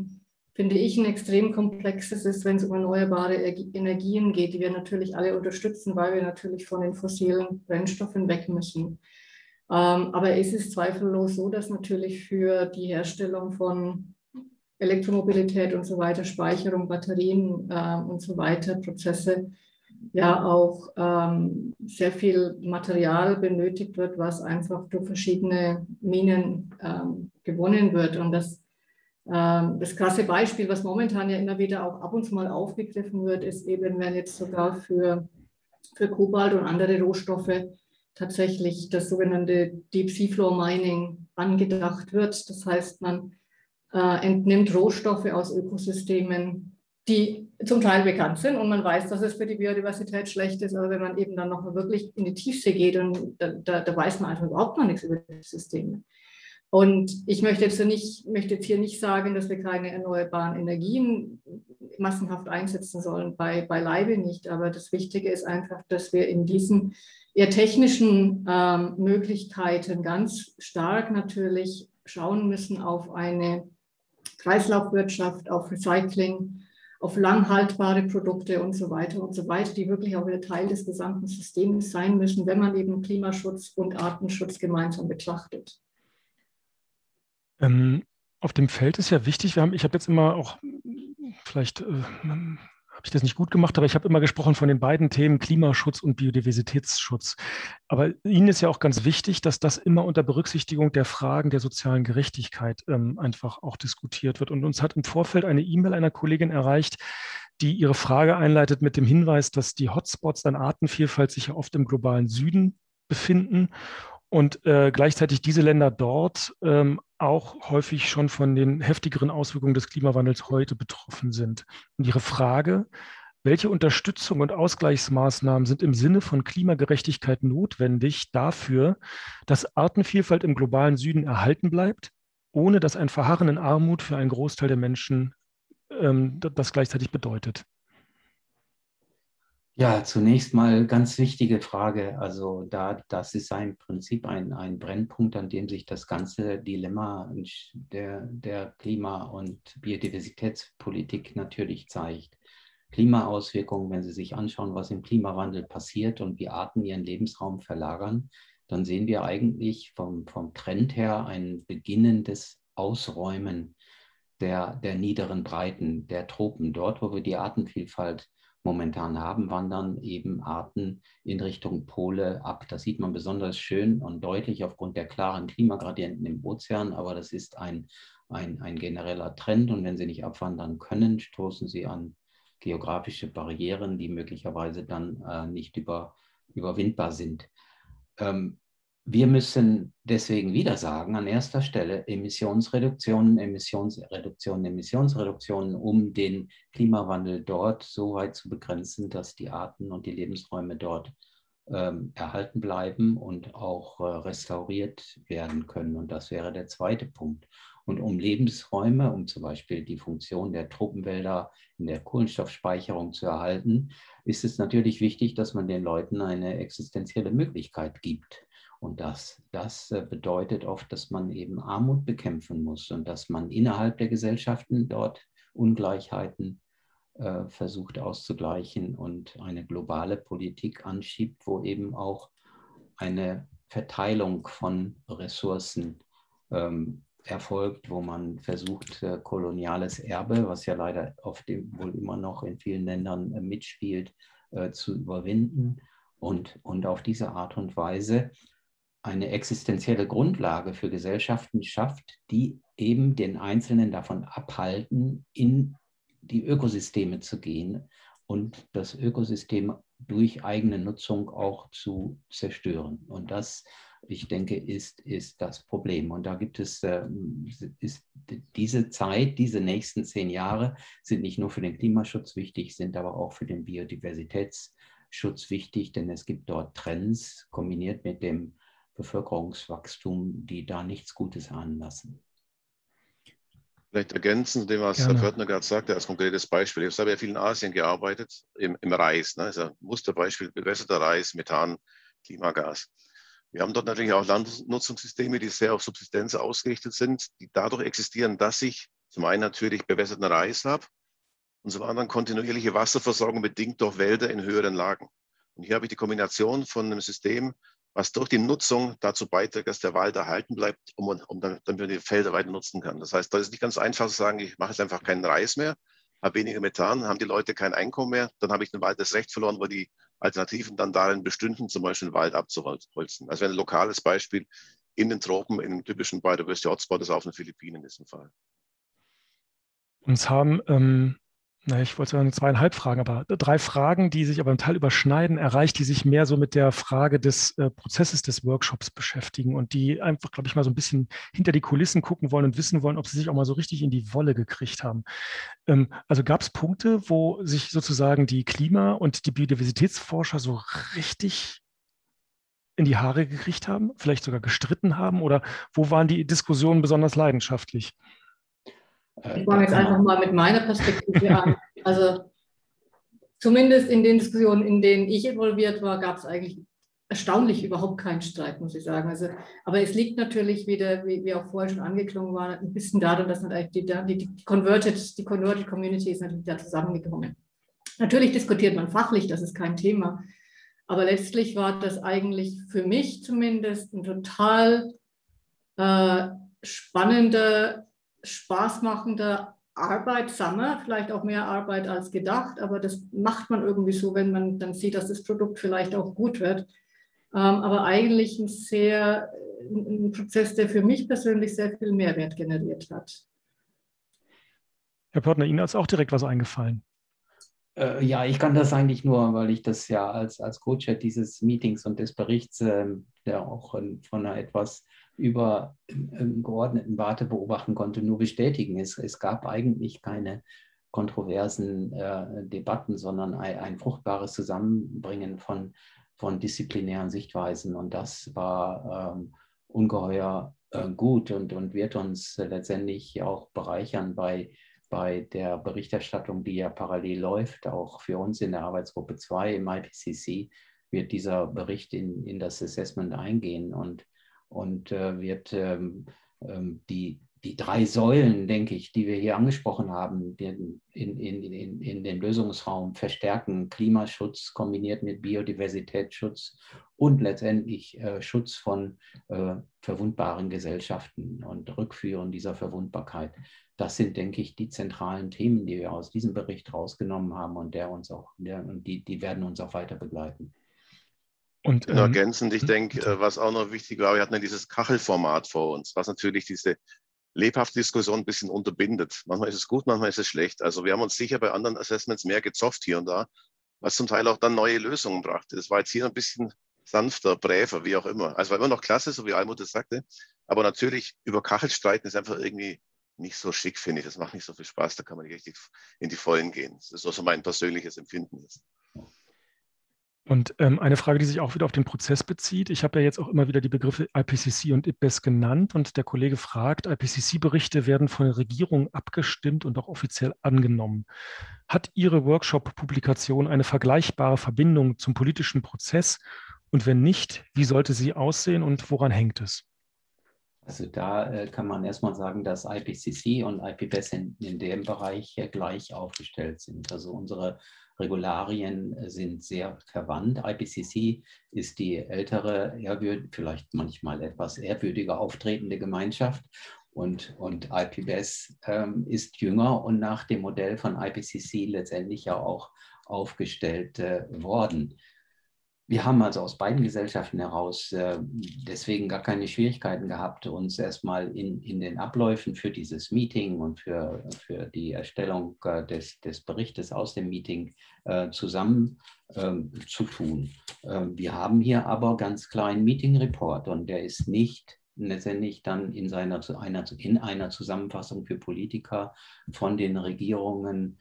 finde ich, ein extrem komplexes ist, wenn es um erneuerbare Energien geht, die wir natürlich alle unterstützen, weil wir natürlich von den fossilen Brennstoffen weg müssen. Aber es ist zweifellos so, dass natürlich für die Herstellung von Elektromobilität und so weiter, Speicherung, Batterien und so weiter, Prozesse, ja auch sehr viel Material benötigt wird, was einfach durch verschiedene Minen gewonnen wird. Und das krasse Beispiel, was momentan ja immer wieder auch ab und zu mal aufgegriffen wird, ist eben, wenn jetzt sogar für Kobalt und andere Rohstoffe tatsächlich das sogenannte Deep Seafloor Mining angedacht wird. Das heißt, man entnimmt Rohstoffe aus Ökosystemen, die zum Teil bekannt sind und man weiß, dass es für die Biodiversität schlecht ist, aber wenn man eben dann noch wirklich in die Tiefsee geht und da weiß man einfach überhaupt noch nichts über die Systeme. Und ich möchte jetzt hier nicht sagen, dass wir keine erneuerbaren Energien massenhaft einsetzen sollen, beileibe nicht. Aber das Wichtige ist einfach, dass wir in diesen eher technischen Möglichkeiten ganz stark natürlich schauen müssen auf eine Kreislaufwirtschaft, auf Recycling, auf langhaltbare Produkte und so weiter, die wirklich auch wieder Teil des gesamten Systems sein müssen, wenn man eben Klimaschutz und Artenschutz gemeinsam betrachtet. Auf dem Feld ist ja wichtig, ich habe jetzt immer auch, vielleicht habe ich das nicht gut gemacht, aber ich habe immer gesprochen von den beiden Themen Klimaschutz und Biodiversitätsschutz. Aber Ihnen ist ja auch ganz wichtig, dass das immer unter Berücksichtigung der Fragen der sozialen Gerechtigkeit einfach auch diskutiert wird. Und uns hat im Vorfeld eine E-Mail einer Kollegin erreicht, die ihre Frage einleitet mit dem Hinweis, dass die Hotspots an Artenvielfalt sich ja oft im globalen Süden befinden und gleichzeitig diese Länder dort auch häufig schon von den heftigeren Auswirkungen des Klimawandels heute betroffen sind. Und ihre Frage, welche Unterstützung und Ausgleichsmaßnahmen sind im Sinne von Klimagerechtigkeit notwendig dafür, dass Artenvielfalt im globalen Süden erhalten bleibt, ohne dass ein Verharren in Armut für einen Großteil der Menschen das gleichzeitig bedeutet? Ja, zunächst mal ganz wichtige Frage. Also das ist im Prinzip ein Brennpunkt, an dem sich das ganze Dilemma der Klima- und Biodiversitätspolitik natürlich zeigt. Klimaauswirkungen, wenn Sie sich anschauen, was im Klimawandel passiert und wie Arten ihren Lebensraum verlagern, dann sehen wir eigentlich vom Trend her ein beginnendes Ausräumen der niederen Breiten, der Tropen. Dort, wo wir die Artenvielfalt momentan haben, wandern eben Arten in Richtung Pole ab. Das sieht man besonders schön und deutlich aufgrund der klaren Klimagradienten im Ozean, aber das ist ein genereller Trend und wenn sie nicht abwandern können, stoßen sie an geografische Barrieren, die möglicherweise dann nicht überwindbar sind. Wir müssen deswegen wieder sagen, an erster Stelle Emissionsreduktionen, um den Klimawandel dort so weit zu begrenzen, dass die Arten und die Lebensräume dort erhalten bleiben und auch restauriert werden können. Und das wäre der zweite Punkt. Und um Lebensräume, um zum Beispiel die Funktion der Tropenwälder in der Kohlenstoffspeicherung zu erhalten, ist es natürlich wichtig, dass man den Leuten eine existenzielle Möglichkeit gibt. Und das bedeutet oft, dass man eben Armut bekämpfen muss und dass man innerhalb der Gesellschaften dort Ungleichheiten versucht auszugleichen und eine globale Politik anschiebt, wo eben auch eine Verteilung von Ressourcen erfolgt, wo man versucht, koloniales Erbe, was ja leider oft wohl immer noch in vielen Ländern mitspielt, zu überwinden und auf diese Art und Weise eine existenzielle Grundlage für Gesellschaften schafft, die eben den Einzelnen davon abhalten, in die Ökosysteme zu gehen und das Ökosystem durch eigene Nutzung auch zu zerstören. Und das, ich denke, ist das Problem. Und da gibt es, diese Zeit, diese nächsten 10 Jahre sind nicht nur für den Klimaschutz wichtig, sind aber auch für den Biodiversitätsschutz wichtig, denn es gibt dort Trends kombiniert mit dem Bevölkerungswachstum, die da nichts Gutes ahnen lassen. Vielleicht ergänzen zu dem, was Herr Pförtner gerade sagte, als konkretes Beispiel. Ich habe ja viel in Asien gearbeitet, im Reis. Ne? Das ist ein Musterbeispiel, bewässerter Reis, Methan, Klimagas. Wir haben dort natürlich auch Landnutzungssysteme, die sehr auf Subsistenz ausgerichtet sind, die dadurch existieren, dass sich Zum einen natürlich bewässerten Reis habe und zum anderen kontinuierliche Wasserversorgung bedingt durch Wälder in höheren Lagen. Und hier habe ich die Kombination von einem System, was durch die Nutzung dazu beiträgt, dass der Wald erhalten bleibt, damit man die Felder weiter nutzen kann. Das heißt, da ist nicht ganz einfach zu sagen, ich mache jetzt einfach keinen Reis mehr, habe weniger Methan, haben die Leute kein Einkommen mehr, dann habe ich den Wald das Recht verloren, weil die Alternativen dann darin bestünden, zum Beispiel den Wald abzuholzen. Also ein lokales Beispiel in den Tropen, in einem typischen Biodiversity Hotspot, ist auf den Philippinen in diesem Fall. Uns haben, ich wollte sagen 2,5 Fragen, aber 3 Fragen, die sich aber im Teil überschneiden, erreicht, die sich mehr so mit der Frage des Prozesses des Workshops beschäftigen und die einfach, glaube ich, mal so ein bisschen hinter die Kulissen gucken wollen und wissen wollen, ob sie sich auch mal so richtig in die Wolle gekriegt haben. Also gab es Punkte, wo sich sozusagen die Klima- und die Biodiversitätsforscher so richtig in die Haare gekriegt haben, vielleicht sogar gestritten haben, oder wo waren die Diskussionen besonders leidenschaftlich? Ich fange jetzt einfach mal mit meiner Perspektive an. Also zumindest in den Diskussionen, in denen ich involviert war, gab es eigentlich erstaunlich überhaupt keinen Streit, muss ich sagen. Also, aber es liegt natürlich wieder, wie auch vorher schon angeklungen war, ein bisschen daran, dass man eigentlich die Converted Community ist natürlich da zusammengekommen. Natürlich diskutiert man fachlich, das ist kein Thema. Aber letztlich war das eigentlich für mich zumindest ein total spannender, spaßmachender arbeitsamer, vielleicht auch mehr Arbeit als gedacht, aber das macht man irgendwie so, wenn man dann sieht, dass das Produkt vielleicht auch gut wird. Aber eigentlich ein Prozess, der für mich persönlich sehr viel Mehrwert generiert hat. Herr Pörtner, Ihnen ist auch direkt was eingefallen. Ja, ich kann das eigentlich nur, weil ich das ja als Co-Chair dieses Meetings und des Berichts, der auch von einer etwas übergeordneten Warte beobachten konnte, nur bestätigen. Es gab eigentlich keine kontroversen Debatten, sondern ein fruchtbares Zusammenbringen von disziplinären Sichtweisen. Und das war ungeheuer gut und wird uns letztendlich auch bereichern bei der Berichterstattung, die ja parallel läuft, auch für uns in der Arbeitsgruppe 2 im IPCC, wird dieser Bericht in das Assessment eingehen und wird die 3 Säulen, denke ich, die wir hier angesprochen haben, in den Lösungsraum verstärken: Klimaschutz kombiniert mit Biodiversitätsschutz und letztendlich Schutz von verwundbaren Gesellschaften und Rückführen dieser Verwundbarkeit. Das sind, denke ich, die zentralen Themen, die wir aus diesem Bericht rausgenommen haben und die werden uns auch weiter begleiten. Und ergänzend, ich denke, was auch noch wichtig war, wir hatten ja dieses Kachelformat vor uns, was natürlich diese lebhafte Diskussion ein bisschen unterbindet. Manchmal ist es gut, manchmal ist es schlecht. Also wir haben uns sicher bei anderen Assessments mehr gezofft hier und da, was zum Teil auch dann neue Lösungen brachte. Das war jetzt hier ein bisschen sanfter, bräver, wie auch immer. Also war immer noch klasse, so wie Almut es sagte. Aber natürlich über Kachel streiten ist einfach irgendwie nicht so schick, finde ich. Das macht nicht so viel Spaß, da kann man nicht richtig in die Vollen gehen. Das ist also mein persönliches Empfinden jetzt. Und eine Frage, die sich auch wieder auf den Prozess bezieht. Ich habe ja jetzt auch immer wieder die Begriffe IPCC und IPBES genannt und der Kollege fragt, IPCC-Berichte werden von der Regierung abgestimmt und auch offiziell angenommen. Hat Ihre Workshop-Publikation eine vergleichbare Verbindung zum politischen Prozess? Und wenn nicht, wie sollte sie aussehen und woran hängt es? Also da kann man erstmal sagen, dass IPCC und IPBES in dem Bereich gleich aufgestellt sind. Also unsere Regularien sind sehr verwandt. IPCC ist die ältere, vielleicht manchmal etwas ehrwürdiger auftretende Gemeinschaft und IPBES ist jünger und nach dem Modell von IPCC letztendlich ja auch aufgestellt worden. Wir haben also aus beiden Gesellschaften heraus deswegen gar keine Schwierigkeiten gehabt, uns erstmal in den Abläufen für dieses Meeting und für die Erstellung des Berichtes aus dem Meeting zusammen zu tun. Wir haben hier aber ganz klar einen Meeting Report und der ist nicht letztendlich dann in einer Zusammenfassung für Politiker von den Regierungen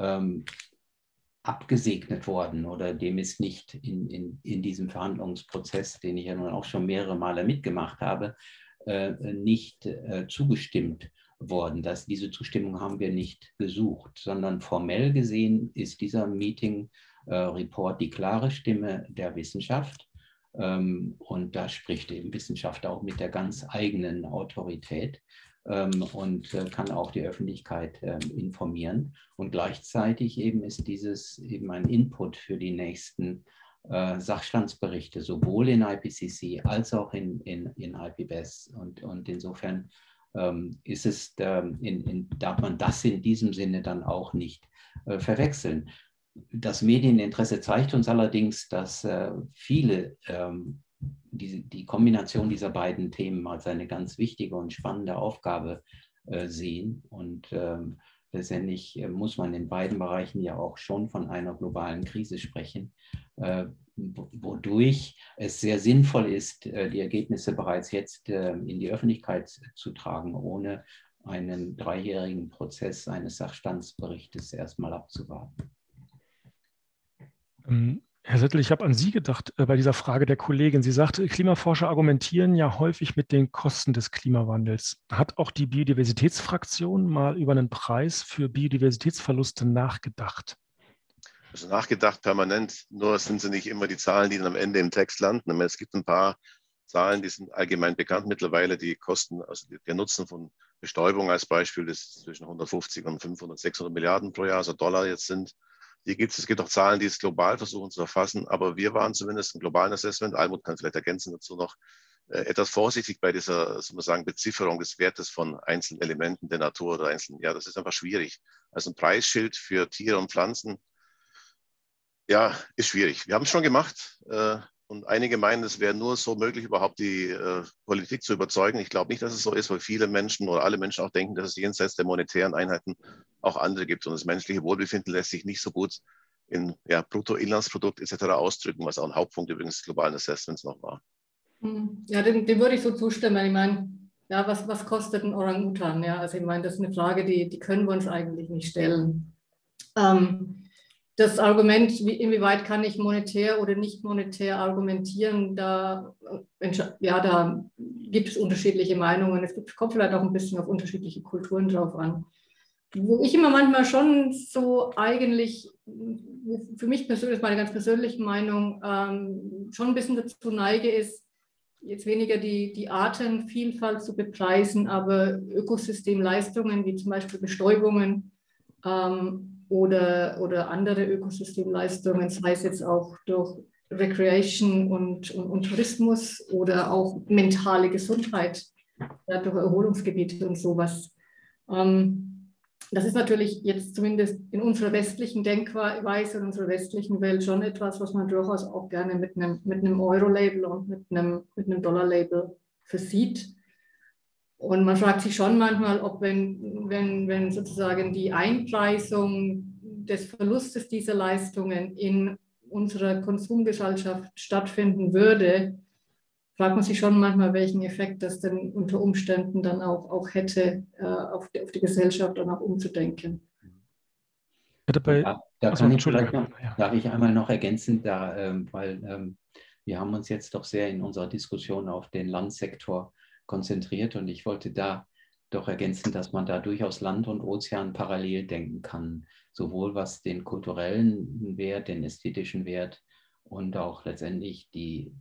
abgesegnet worden oder dem ist nicht in diesem Verhandlungsprozess, den ich ja nun auch schon mehrere Male mitgemacht habe, nicht zugestimmt worden. Diese Zustimmung haben wir nicht gesucht, sondern formell gesehen ist dieser Meeting-Report die klare Stimme der Wissenschaft. Und da spricht eben Wissenschaft auch mit der ganz eigenen Autorität. und kann auch die Öffentlichkeit informieren. Und gleichzeitig eben ist dieses eben ein Input für die nächsten Sachstandsberichte, sowohl in IPCC als auch in IPBES. Und insofern ist es, darf man das in diesem Sinne dann auch nicht verwechseln. Das Medieninteresse zeigt uns allerdings, dass viele die Kombination dieser beiden Themen als eine ganz wichtige und spannende Aufgabe sehen. Und letztendlich muss man in beiden Bereichen ja auch schon von einer globalen Krise sprechen, wodurch es sehr sinnvoll ist, die Ergebnisse bereits jetzt in die Öffentlichkeit zu tragen, ohne einen 3-jährigen Prozess eines Sachstandsberichtes erstmal abzuwarten. Herr Settel, ich habe an Sie gedacht bei dieser Frage der Kollegin. Sie sagte, Klimaforscher argumentieren ja häufig mit den Kosten des Klimawandels. Hat auch die Biodiversitätsfraktion mal über einen Preis für Biodiversitätsverluste nachgedacht? Also nachgedacht permanent, nur sind sie nicht immer die Zahlen, die dann am Ende im Text landen. Es gibt ein paar Zahlen, die sind allgemein bekannt mittlerweile. Die Kosten, also der Nutzen von Bestäubung als Beispiel, ist zwischen 150 und 500, 600 Milliarden pro Jahr, also Dollar jetzt sind. Es gibt auch Zahlen, die es global versuchen zu erfassen, aber wir waren zumindest im globalen Assessment, Almut kann vielleicht ergänzen dazu noch, etwas vorsichtig bei dieser, soll man sagen, Bezifferung des Wertes von einzelnen Elementen der Natur oder einzelnen, ja, das ist einfach schwierig. Also ein Preisschild für Tiere und Pflanzen, ja, ist schwierig. Wir haben es schon gemacht und einige meinen, es wäre nur so möglich, überhaupt die Politik zu überzeugen. Ich glaube nicht, dass es so ist, weil viele Menschen oder alle Menschen auch denken, dass es jenseits der monetären Einheiten auch andere gibt. Und das menschliche Wohlbefinden lässt sich nicht so gut in Bruttoinlandsprodukt etc. ausdrücken, was auch ein Hauptpunkt übrigens des globalen Assessments noch war. Ja, dem würde ich so zustimmen. Ich meine, ja, was kostet ein Orang-Utan? Ja, also ich meine, das ist eine Frage, die können wir uns eigentlich nicht stellen. Das Argument, inwieweit kann ich monetär oder nicht monetär argumentieren, da gibt es unterschiedliche Meinungen. Kommt vielleicht auch ein bisschen auf unterschiedliche Kulturen drauf an. Wo ich immer manchmal schon so eigentlich, für mich persönlich, meine ganz persönliche Meinung, schon ein bisschen dazu neige, ist, jetzt weniger die Artenvielfalt zu bepreisen, aber Ökosystemleistungen wie zum Beispiel Bestäubungen oder andere Ökosystemleistungen, sei es jetzt auch durch Recreation und Tourismus oder auch mentale Gesundheit, ja, durch Erholungsgebiete und sowas. Das ist natürlich jetzt zumindest in unserer westlichen Denkweise, in unserer westlichen Welt schon etwas, was man durchaus auch gerne mit einem Euro-Label und mit einem Dollar-Label versieht. Und man fragt sich schon manchmal, ob wenn sozusagen die Einpreisung des Verlustes dieser Leistungen in unserer Konsumgesellschaft stattfinden würde, fragt man sich schon manchmal, welchen Effekt das denn unter Umständen dann auch hätte, auf die Gesellschaft dann auch umzudenken. Da kann ich vielleicht noch, darf ich einmal noch ergänzen, weil wir haben uns jetzt doch sehr in unserer Diskussion auf den Landsektor konzentriert und ich wollte da doch ergänzen, dass man da durchaus Land und Ozean parallel denken kann, sowohl was den kulturellen Wert, den ästhetischen Wert und auch letztendlich die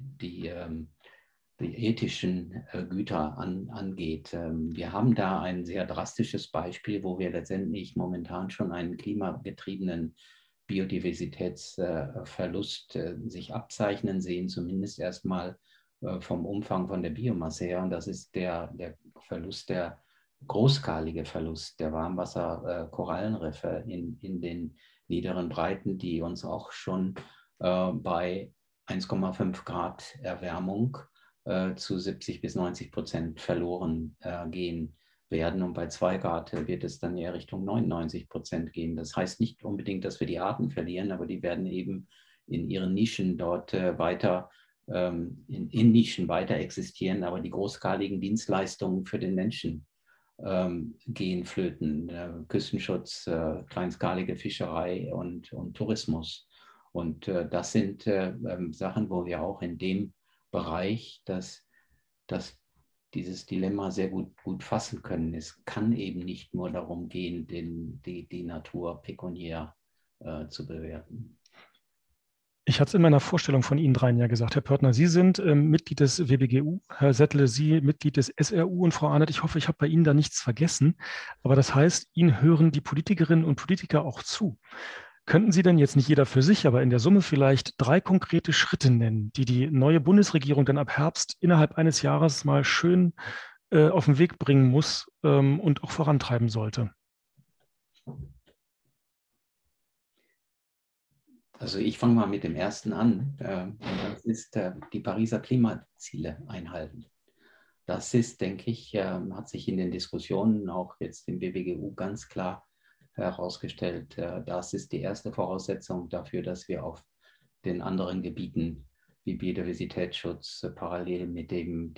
ethischen Güter angeht. Wir haben da ein sehr drastisches Beispiel, wo wir letztendlich momentan schon einen klimagetriebenen Biodiversitätsverlust sich abzeichnen sehen, zumindest erstmal vom Umfang von der Biomasse her. Und das ist der Verlust, der großskalige Verlust der Warmwasser-Korallenriffe in den niederen Breiten, die uns auch schon bei 1,5 Grad Erwärmung zu 70-90% verloren gehen werden. Und bei 2 Grad wird es dann eher Richtung 99% gehen. Das heißt nicht unbedingt, dass wir die Arten verlieren, aber die werden eben in ihren Nischen dort weiter, in Nischen weiter existieren. Aber die großskaligen Dienstleistungen für den Menschen gehen flöten. Küstenschutz, kleinskalige Fischerei und Tourismus. Und das sind Sachen, wo wir auch in dem Bereich, dass dieses Dilemma sehr gut fassen können. Es kann eben nicht nur darum gehen, die Natur pekuniär zu bewerten. Ich hatte es in meiner Vorstellung von Ihnen dreien ja gesagt, Herr Pörtner, Sie sind Mitglied des WBGU, Herr Settle, Sie Mitglied des SRU und Frau Arndt, ich hoffe, ich habe bei Ihnen da nichts vergessen. Aber das heißt, Ihnen hören die Politikerinnen und Politiker auch zu. Könnten Sie denn jetzt nicht jeder für sich, aber in der Summe vielleicht 3 konkrete Schritte nennen, die die neue Bundesregierung dann ab Herbst innerhalb eines Jahres mal schön auf den Weg bringen muss und auch vorantreiben sollte? Also ich fange mal mit dem ersten an. Und das ist die Pariser Klimaziele einhalten. Das ist, denke ich, hat sich in den Diskussionen auch jetzt im WBGU ganz klar herausgestellt. Das ist die erste Voraussetzung dafür, dass wir auf den anderen Gebieten wie Biodiversitätsschutz parallel mit dem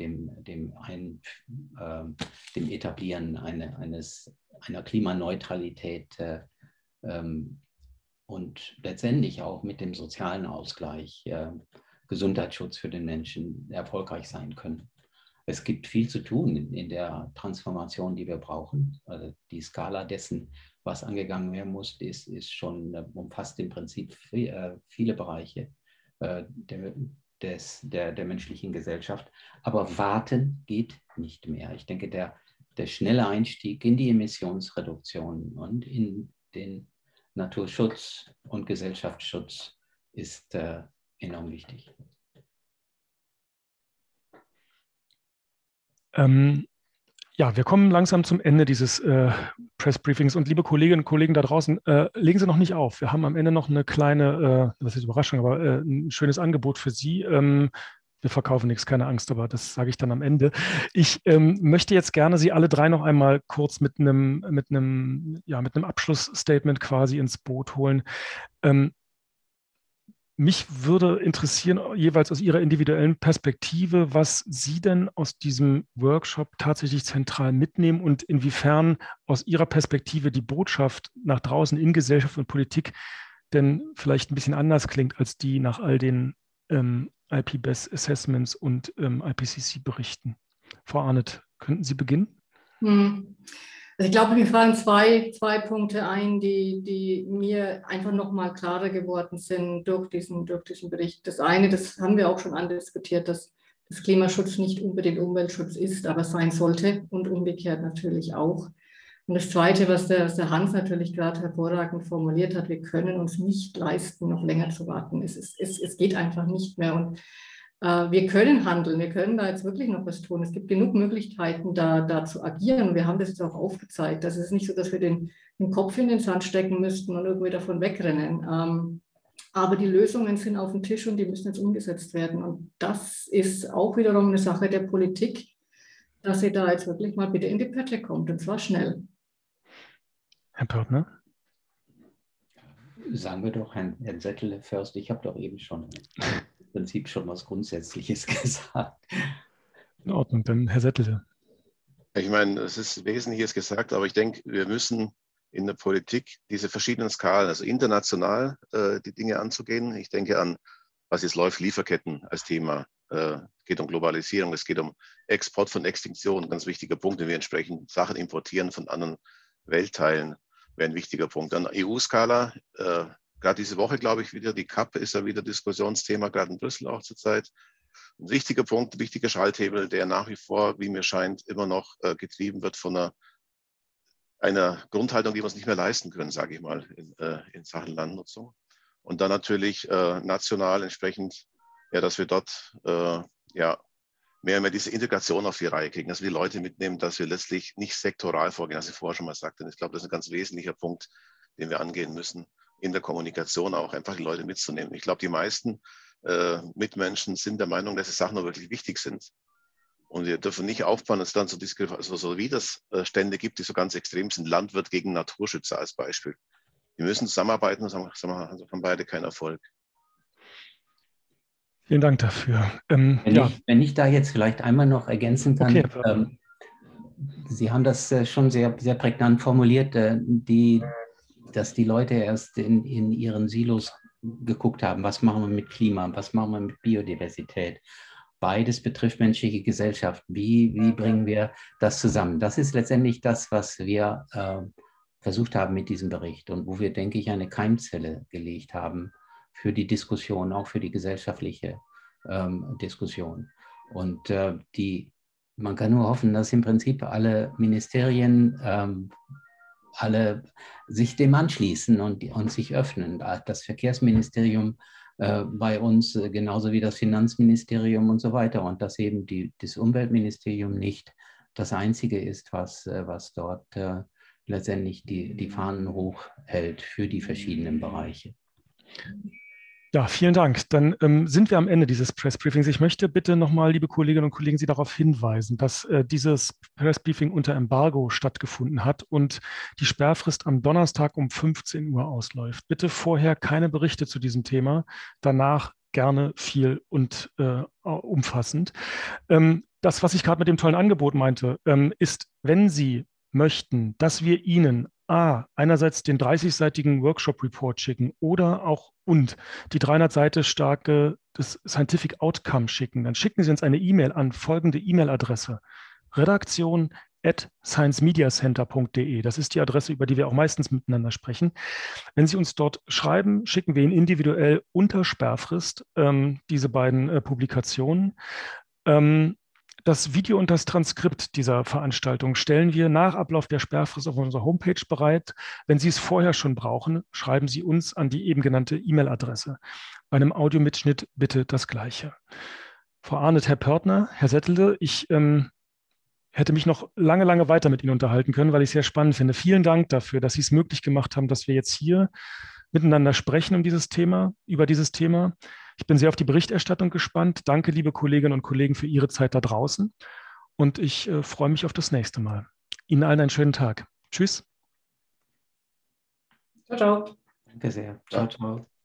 Etablieren einer Klimaneutralität und letztendlich auch mit dem sozialen Ausgleich, Gesundheitsschutz für den Menschen erfolgreich sein können. Es gibt viel zu tun in der Transformation, die wir brauchen. Also die Skala dessen, was angegangen werden muss, umfasst im Prinzip viele Bereiche der menschlichen Gesellschaft. Aber warten geht nicht mehr. Ich denke, der schnelle Einstieg in die Emissionsreduktion und in den Naturschutz und Gesellschaftsschutz ist enorm wichtig. Ja, wir kommen langsam zum Ende dieses Pressbriefings. Und liebe Kolleginnen und Kollegen da draußen, legen Sie noch nicht auf. Wir haben am Ende noch eine kleine, das ist Überraschung, aber ein schönes Angebot für Sie. Wir verkaufen nichts, keine Angst, aber das sage ich dann am Ende. Ich möchte jetzt gerne Sie alle drei noch einmal kurz mit einem Abschlussstatement quasi ins Boot holen. Mich würde interessieren, jeweils aus Ihrer individuellen Perspektive, was Sie denn aus diesem Workshop tatsächlich zentral mitnehmen und inwiefern aus Ihrer Perspektive die Botschaft nach draußen in Gesellschaft und Politik denn vielleicht ein bisschen anders klingt als die nach all den IP-Best Assessments und IPCC-Berichten. Frau Arndt, könnten Sie beginnen? Also ich glaube, mir fallen zwei Punkte ein, die mir einfach nochmal klarer geworden sind durch diesen Bericht. Das eine, das haben wir auch schon andiskutiert, dass das Klimaschutz nicht unbedingt Umweltschutz ist, aber sein sollte und umgekehrt natürlich auch. Und das Zweite, was der Hans natürlich gerade hervorragend formuliert hat, wir können uns nicht leisten, noch länger zu warten. Es geht einfach nicht mehr. Und wir können handeln, wir können da jetzt wirklich noch was tun. Es gibt genug Möglichkeiten, da zu agieren. Wir haben das jetzt auch aufgezeigt. Das ist nicht so, dass wir den Kopf in den Sand stecken müssten und irgendwie davon wegrennen. Aber die Lösungen sind auf dem Tisch und die müssen jetzt umgesetzt werden. Und das ist auch wiederum eine Sache der Politik, dass sie da jetzt wirklich mal bitte in die Pötte kommt, und zwar schnell. Herr Pörtner? Sagen wir doch Herrn Settle first. Ich habe doch eben schon im Prinzip schon was Grundsätzliches gesagt. In Ordnung, dann Herr Settle. Ich meine, es ist Wesentliches gesagt, aber ich denke, wir müssen in der Politik diese verschiedenen Skalen, also international die Dinge anzugehen. Ich denke an, was jetzt läuft, Lieferketten als Thema. Es geht um Globalisierung, es geht um Export von Extinktion, ganz wichtiger Punkt, wenn wir entsprechend Sachen importieren von anderen Weltteilen, wäre ein wichtiger Punkt. Dann EU-Skala, gerade diese Woche, glaube ich, wieder, die CAP ist ja wieder Diskussionsthema, gerade in Brüssel auch zurzeit. Ein wichtiger Punkt, ein wichtiger Schalthebel, der nach wie vor, wie mir scheint, immer noch getrieben wird von einer Grundhaltung, die wir uns nicht mehr leisten können, sage ich mal, in Sachen Landnutzung. Und dann natürlich national entsprechend, ja, dass wir dort mehr und mehr diese Integration auf die Reihe kriegen, dass wir die Leute mitnehmen, dass wir letztlich nicht sektoral vorgehen, was ich vorher schon mal sagte. Und ich glaube, das ist ein ganz wesentlicher Punkt, den wir angehen müssen, in der Kommunikation auch einfach die Leute mitzunehmen. Ich glaube, die meisten Mitmenschen sind der Meinung, dass die Sachen nur wirklich wichtig sind. Und wir dürfen nicht aufbauen, dass es dann so Widerstände gibt, die so ganz extrem sind. Landwirt gegen Naturschützer als Beispiel. Wir müssen zusammenarbeiten, sonst haben beide keinen Erfolg. Vielen Dank dafür. Wenn ich da jetzt vielleicht einmal noch ergänzen kann. Okay. Sie haben das schon sehr, sehr prägnant formuliert, dass die Leute erst in ihren Silos geguckt haben, was machen wir mit Klima, was machen wir mit Biodiversität. Beides betrifft menschliche Gesellschaft. Wie bringen wir das zusammen? Das ist letztendlich das, was wir versucht haben mit diesem Bericht und wo wir, denke ich, eine Keimzelle gelegt haben die Diskussion, auch für die gesellschaftliche Diskussion. Und man kann nur hoffen, dass im Prinzip alle Ministerien alle sich dem anschließen und sich öffnen. Das Verkehrsministerium bei uns genauso wie das Finanzministerium und so weiter. Und dass eben das Umweltministerium nicht das Einzige ist, was dort letztendlich die Fahnen hochhält für die verschiedenen Bereiche. Ja, vielen Dank. Dann sind wir am Ende dieses Pressbriefings. Ich möchte bitte nochmal, liebe Kolleginnen und Kollegen, Sie darauf hinweisen, dass dieses Pressbriefing unter Embargo stattgefunden hat und die Sperrfrist am Donnerstag um 15 Uhr ausläuft. Bitte vorher keine Berichte zu diesem Thema, danach gerne viel und umfassend. Das, was ich gerade mit dem tollen Angebot meinte, ist, wenn Sie möchten, dass wir Ihnen einerseits den 30-seitigen Workshop-Report schicken oder auch die 300 Seiten starke das Scientific Outcome schicken, dann schicken Sie uns eine E-Mail an folgende E-Mail-Adresse: redaktion@sciencemediacenter.de. Das ist die Adresse, über die wir auch meistens miteinander sprechen. Wenn Sie uns dort schreiben, schicken wir Ihnen individuell unter Sperrfrist diese beiden Publikationen. Das Video und das Transkript dieser Veranstaltung stellen wir nach Ablauf der Sperrfrist auf unserer Homepage bereit. Wenn Sie es vorher schon brauchen, schreiben Sie uns an die eben genannte E-Mail-Adresse. Bei einem Audiomitschnitt bitte das Gleiche. Frau Arndt, Herr Pörtner, Herr Settele, ich hätte mich noch lange, lange weiter mit Ihnen unterhalten können, weil ich es sehr spannend finde. Vielen Dank dafür, dass Sie es möglich gemacht haben, dass wir jetzt hier miteinander sprechen über dieses Thema. Ich bin sehr auf die Berichterstattung gespannt. Danke, liebe Kolleginnen und Kollegen, für Ihre Zeit da draußen. Und ich freue mich auf das nächste Mal. Ihnen allen einen schönen Tag. Tschüss. Ciao, ciao. Danke sehr. Ciao, ciao.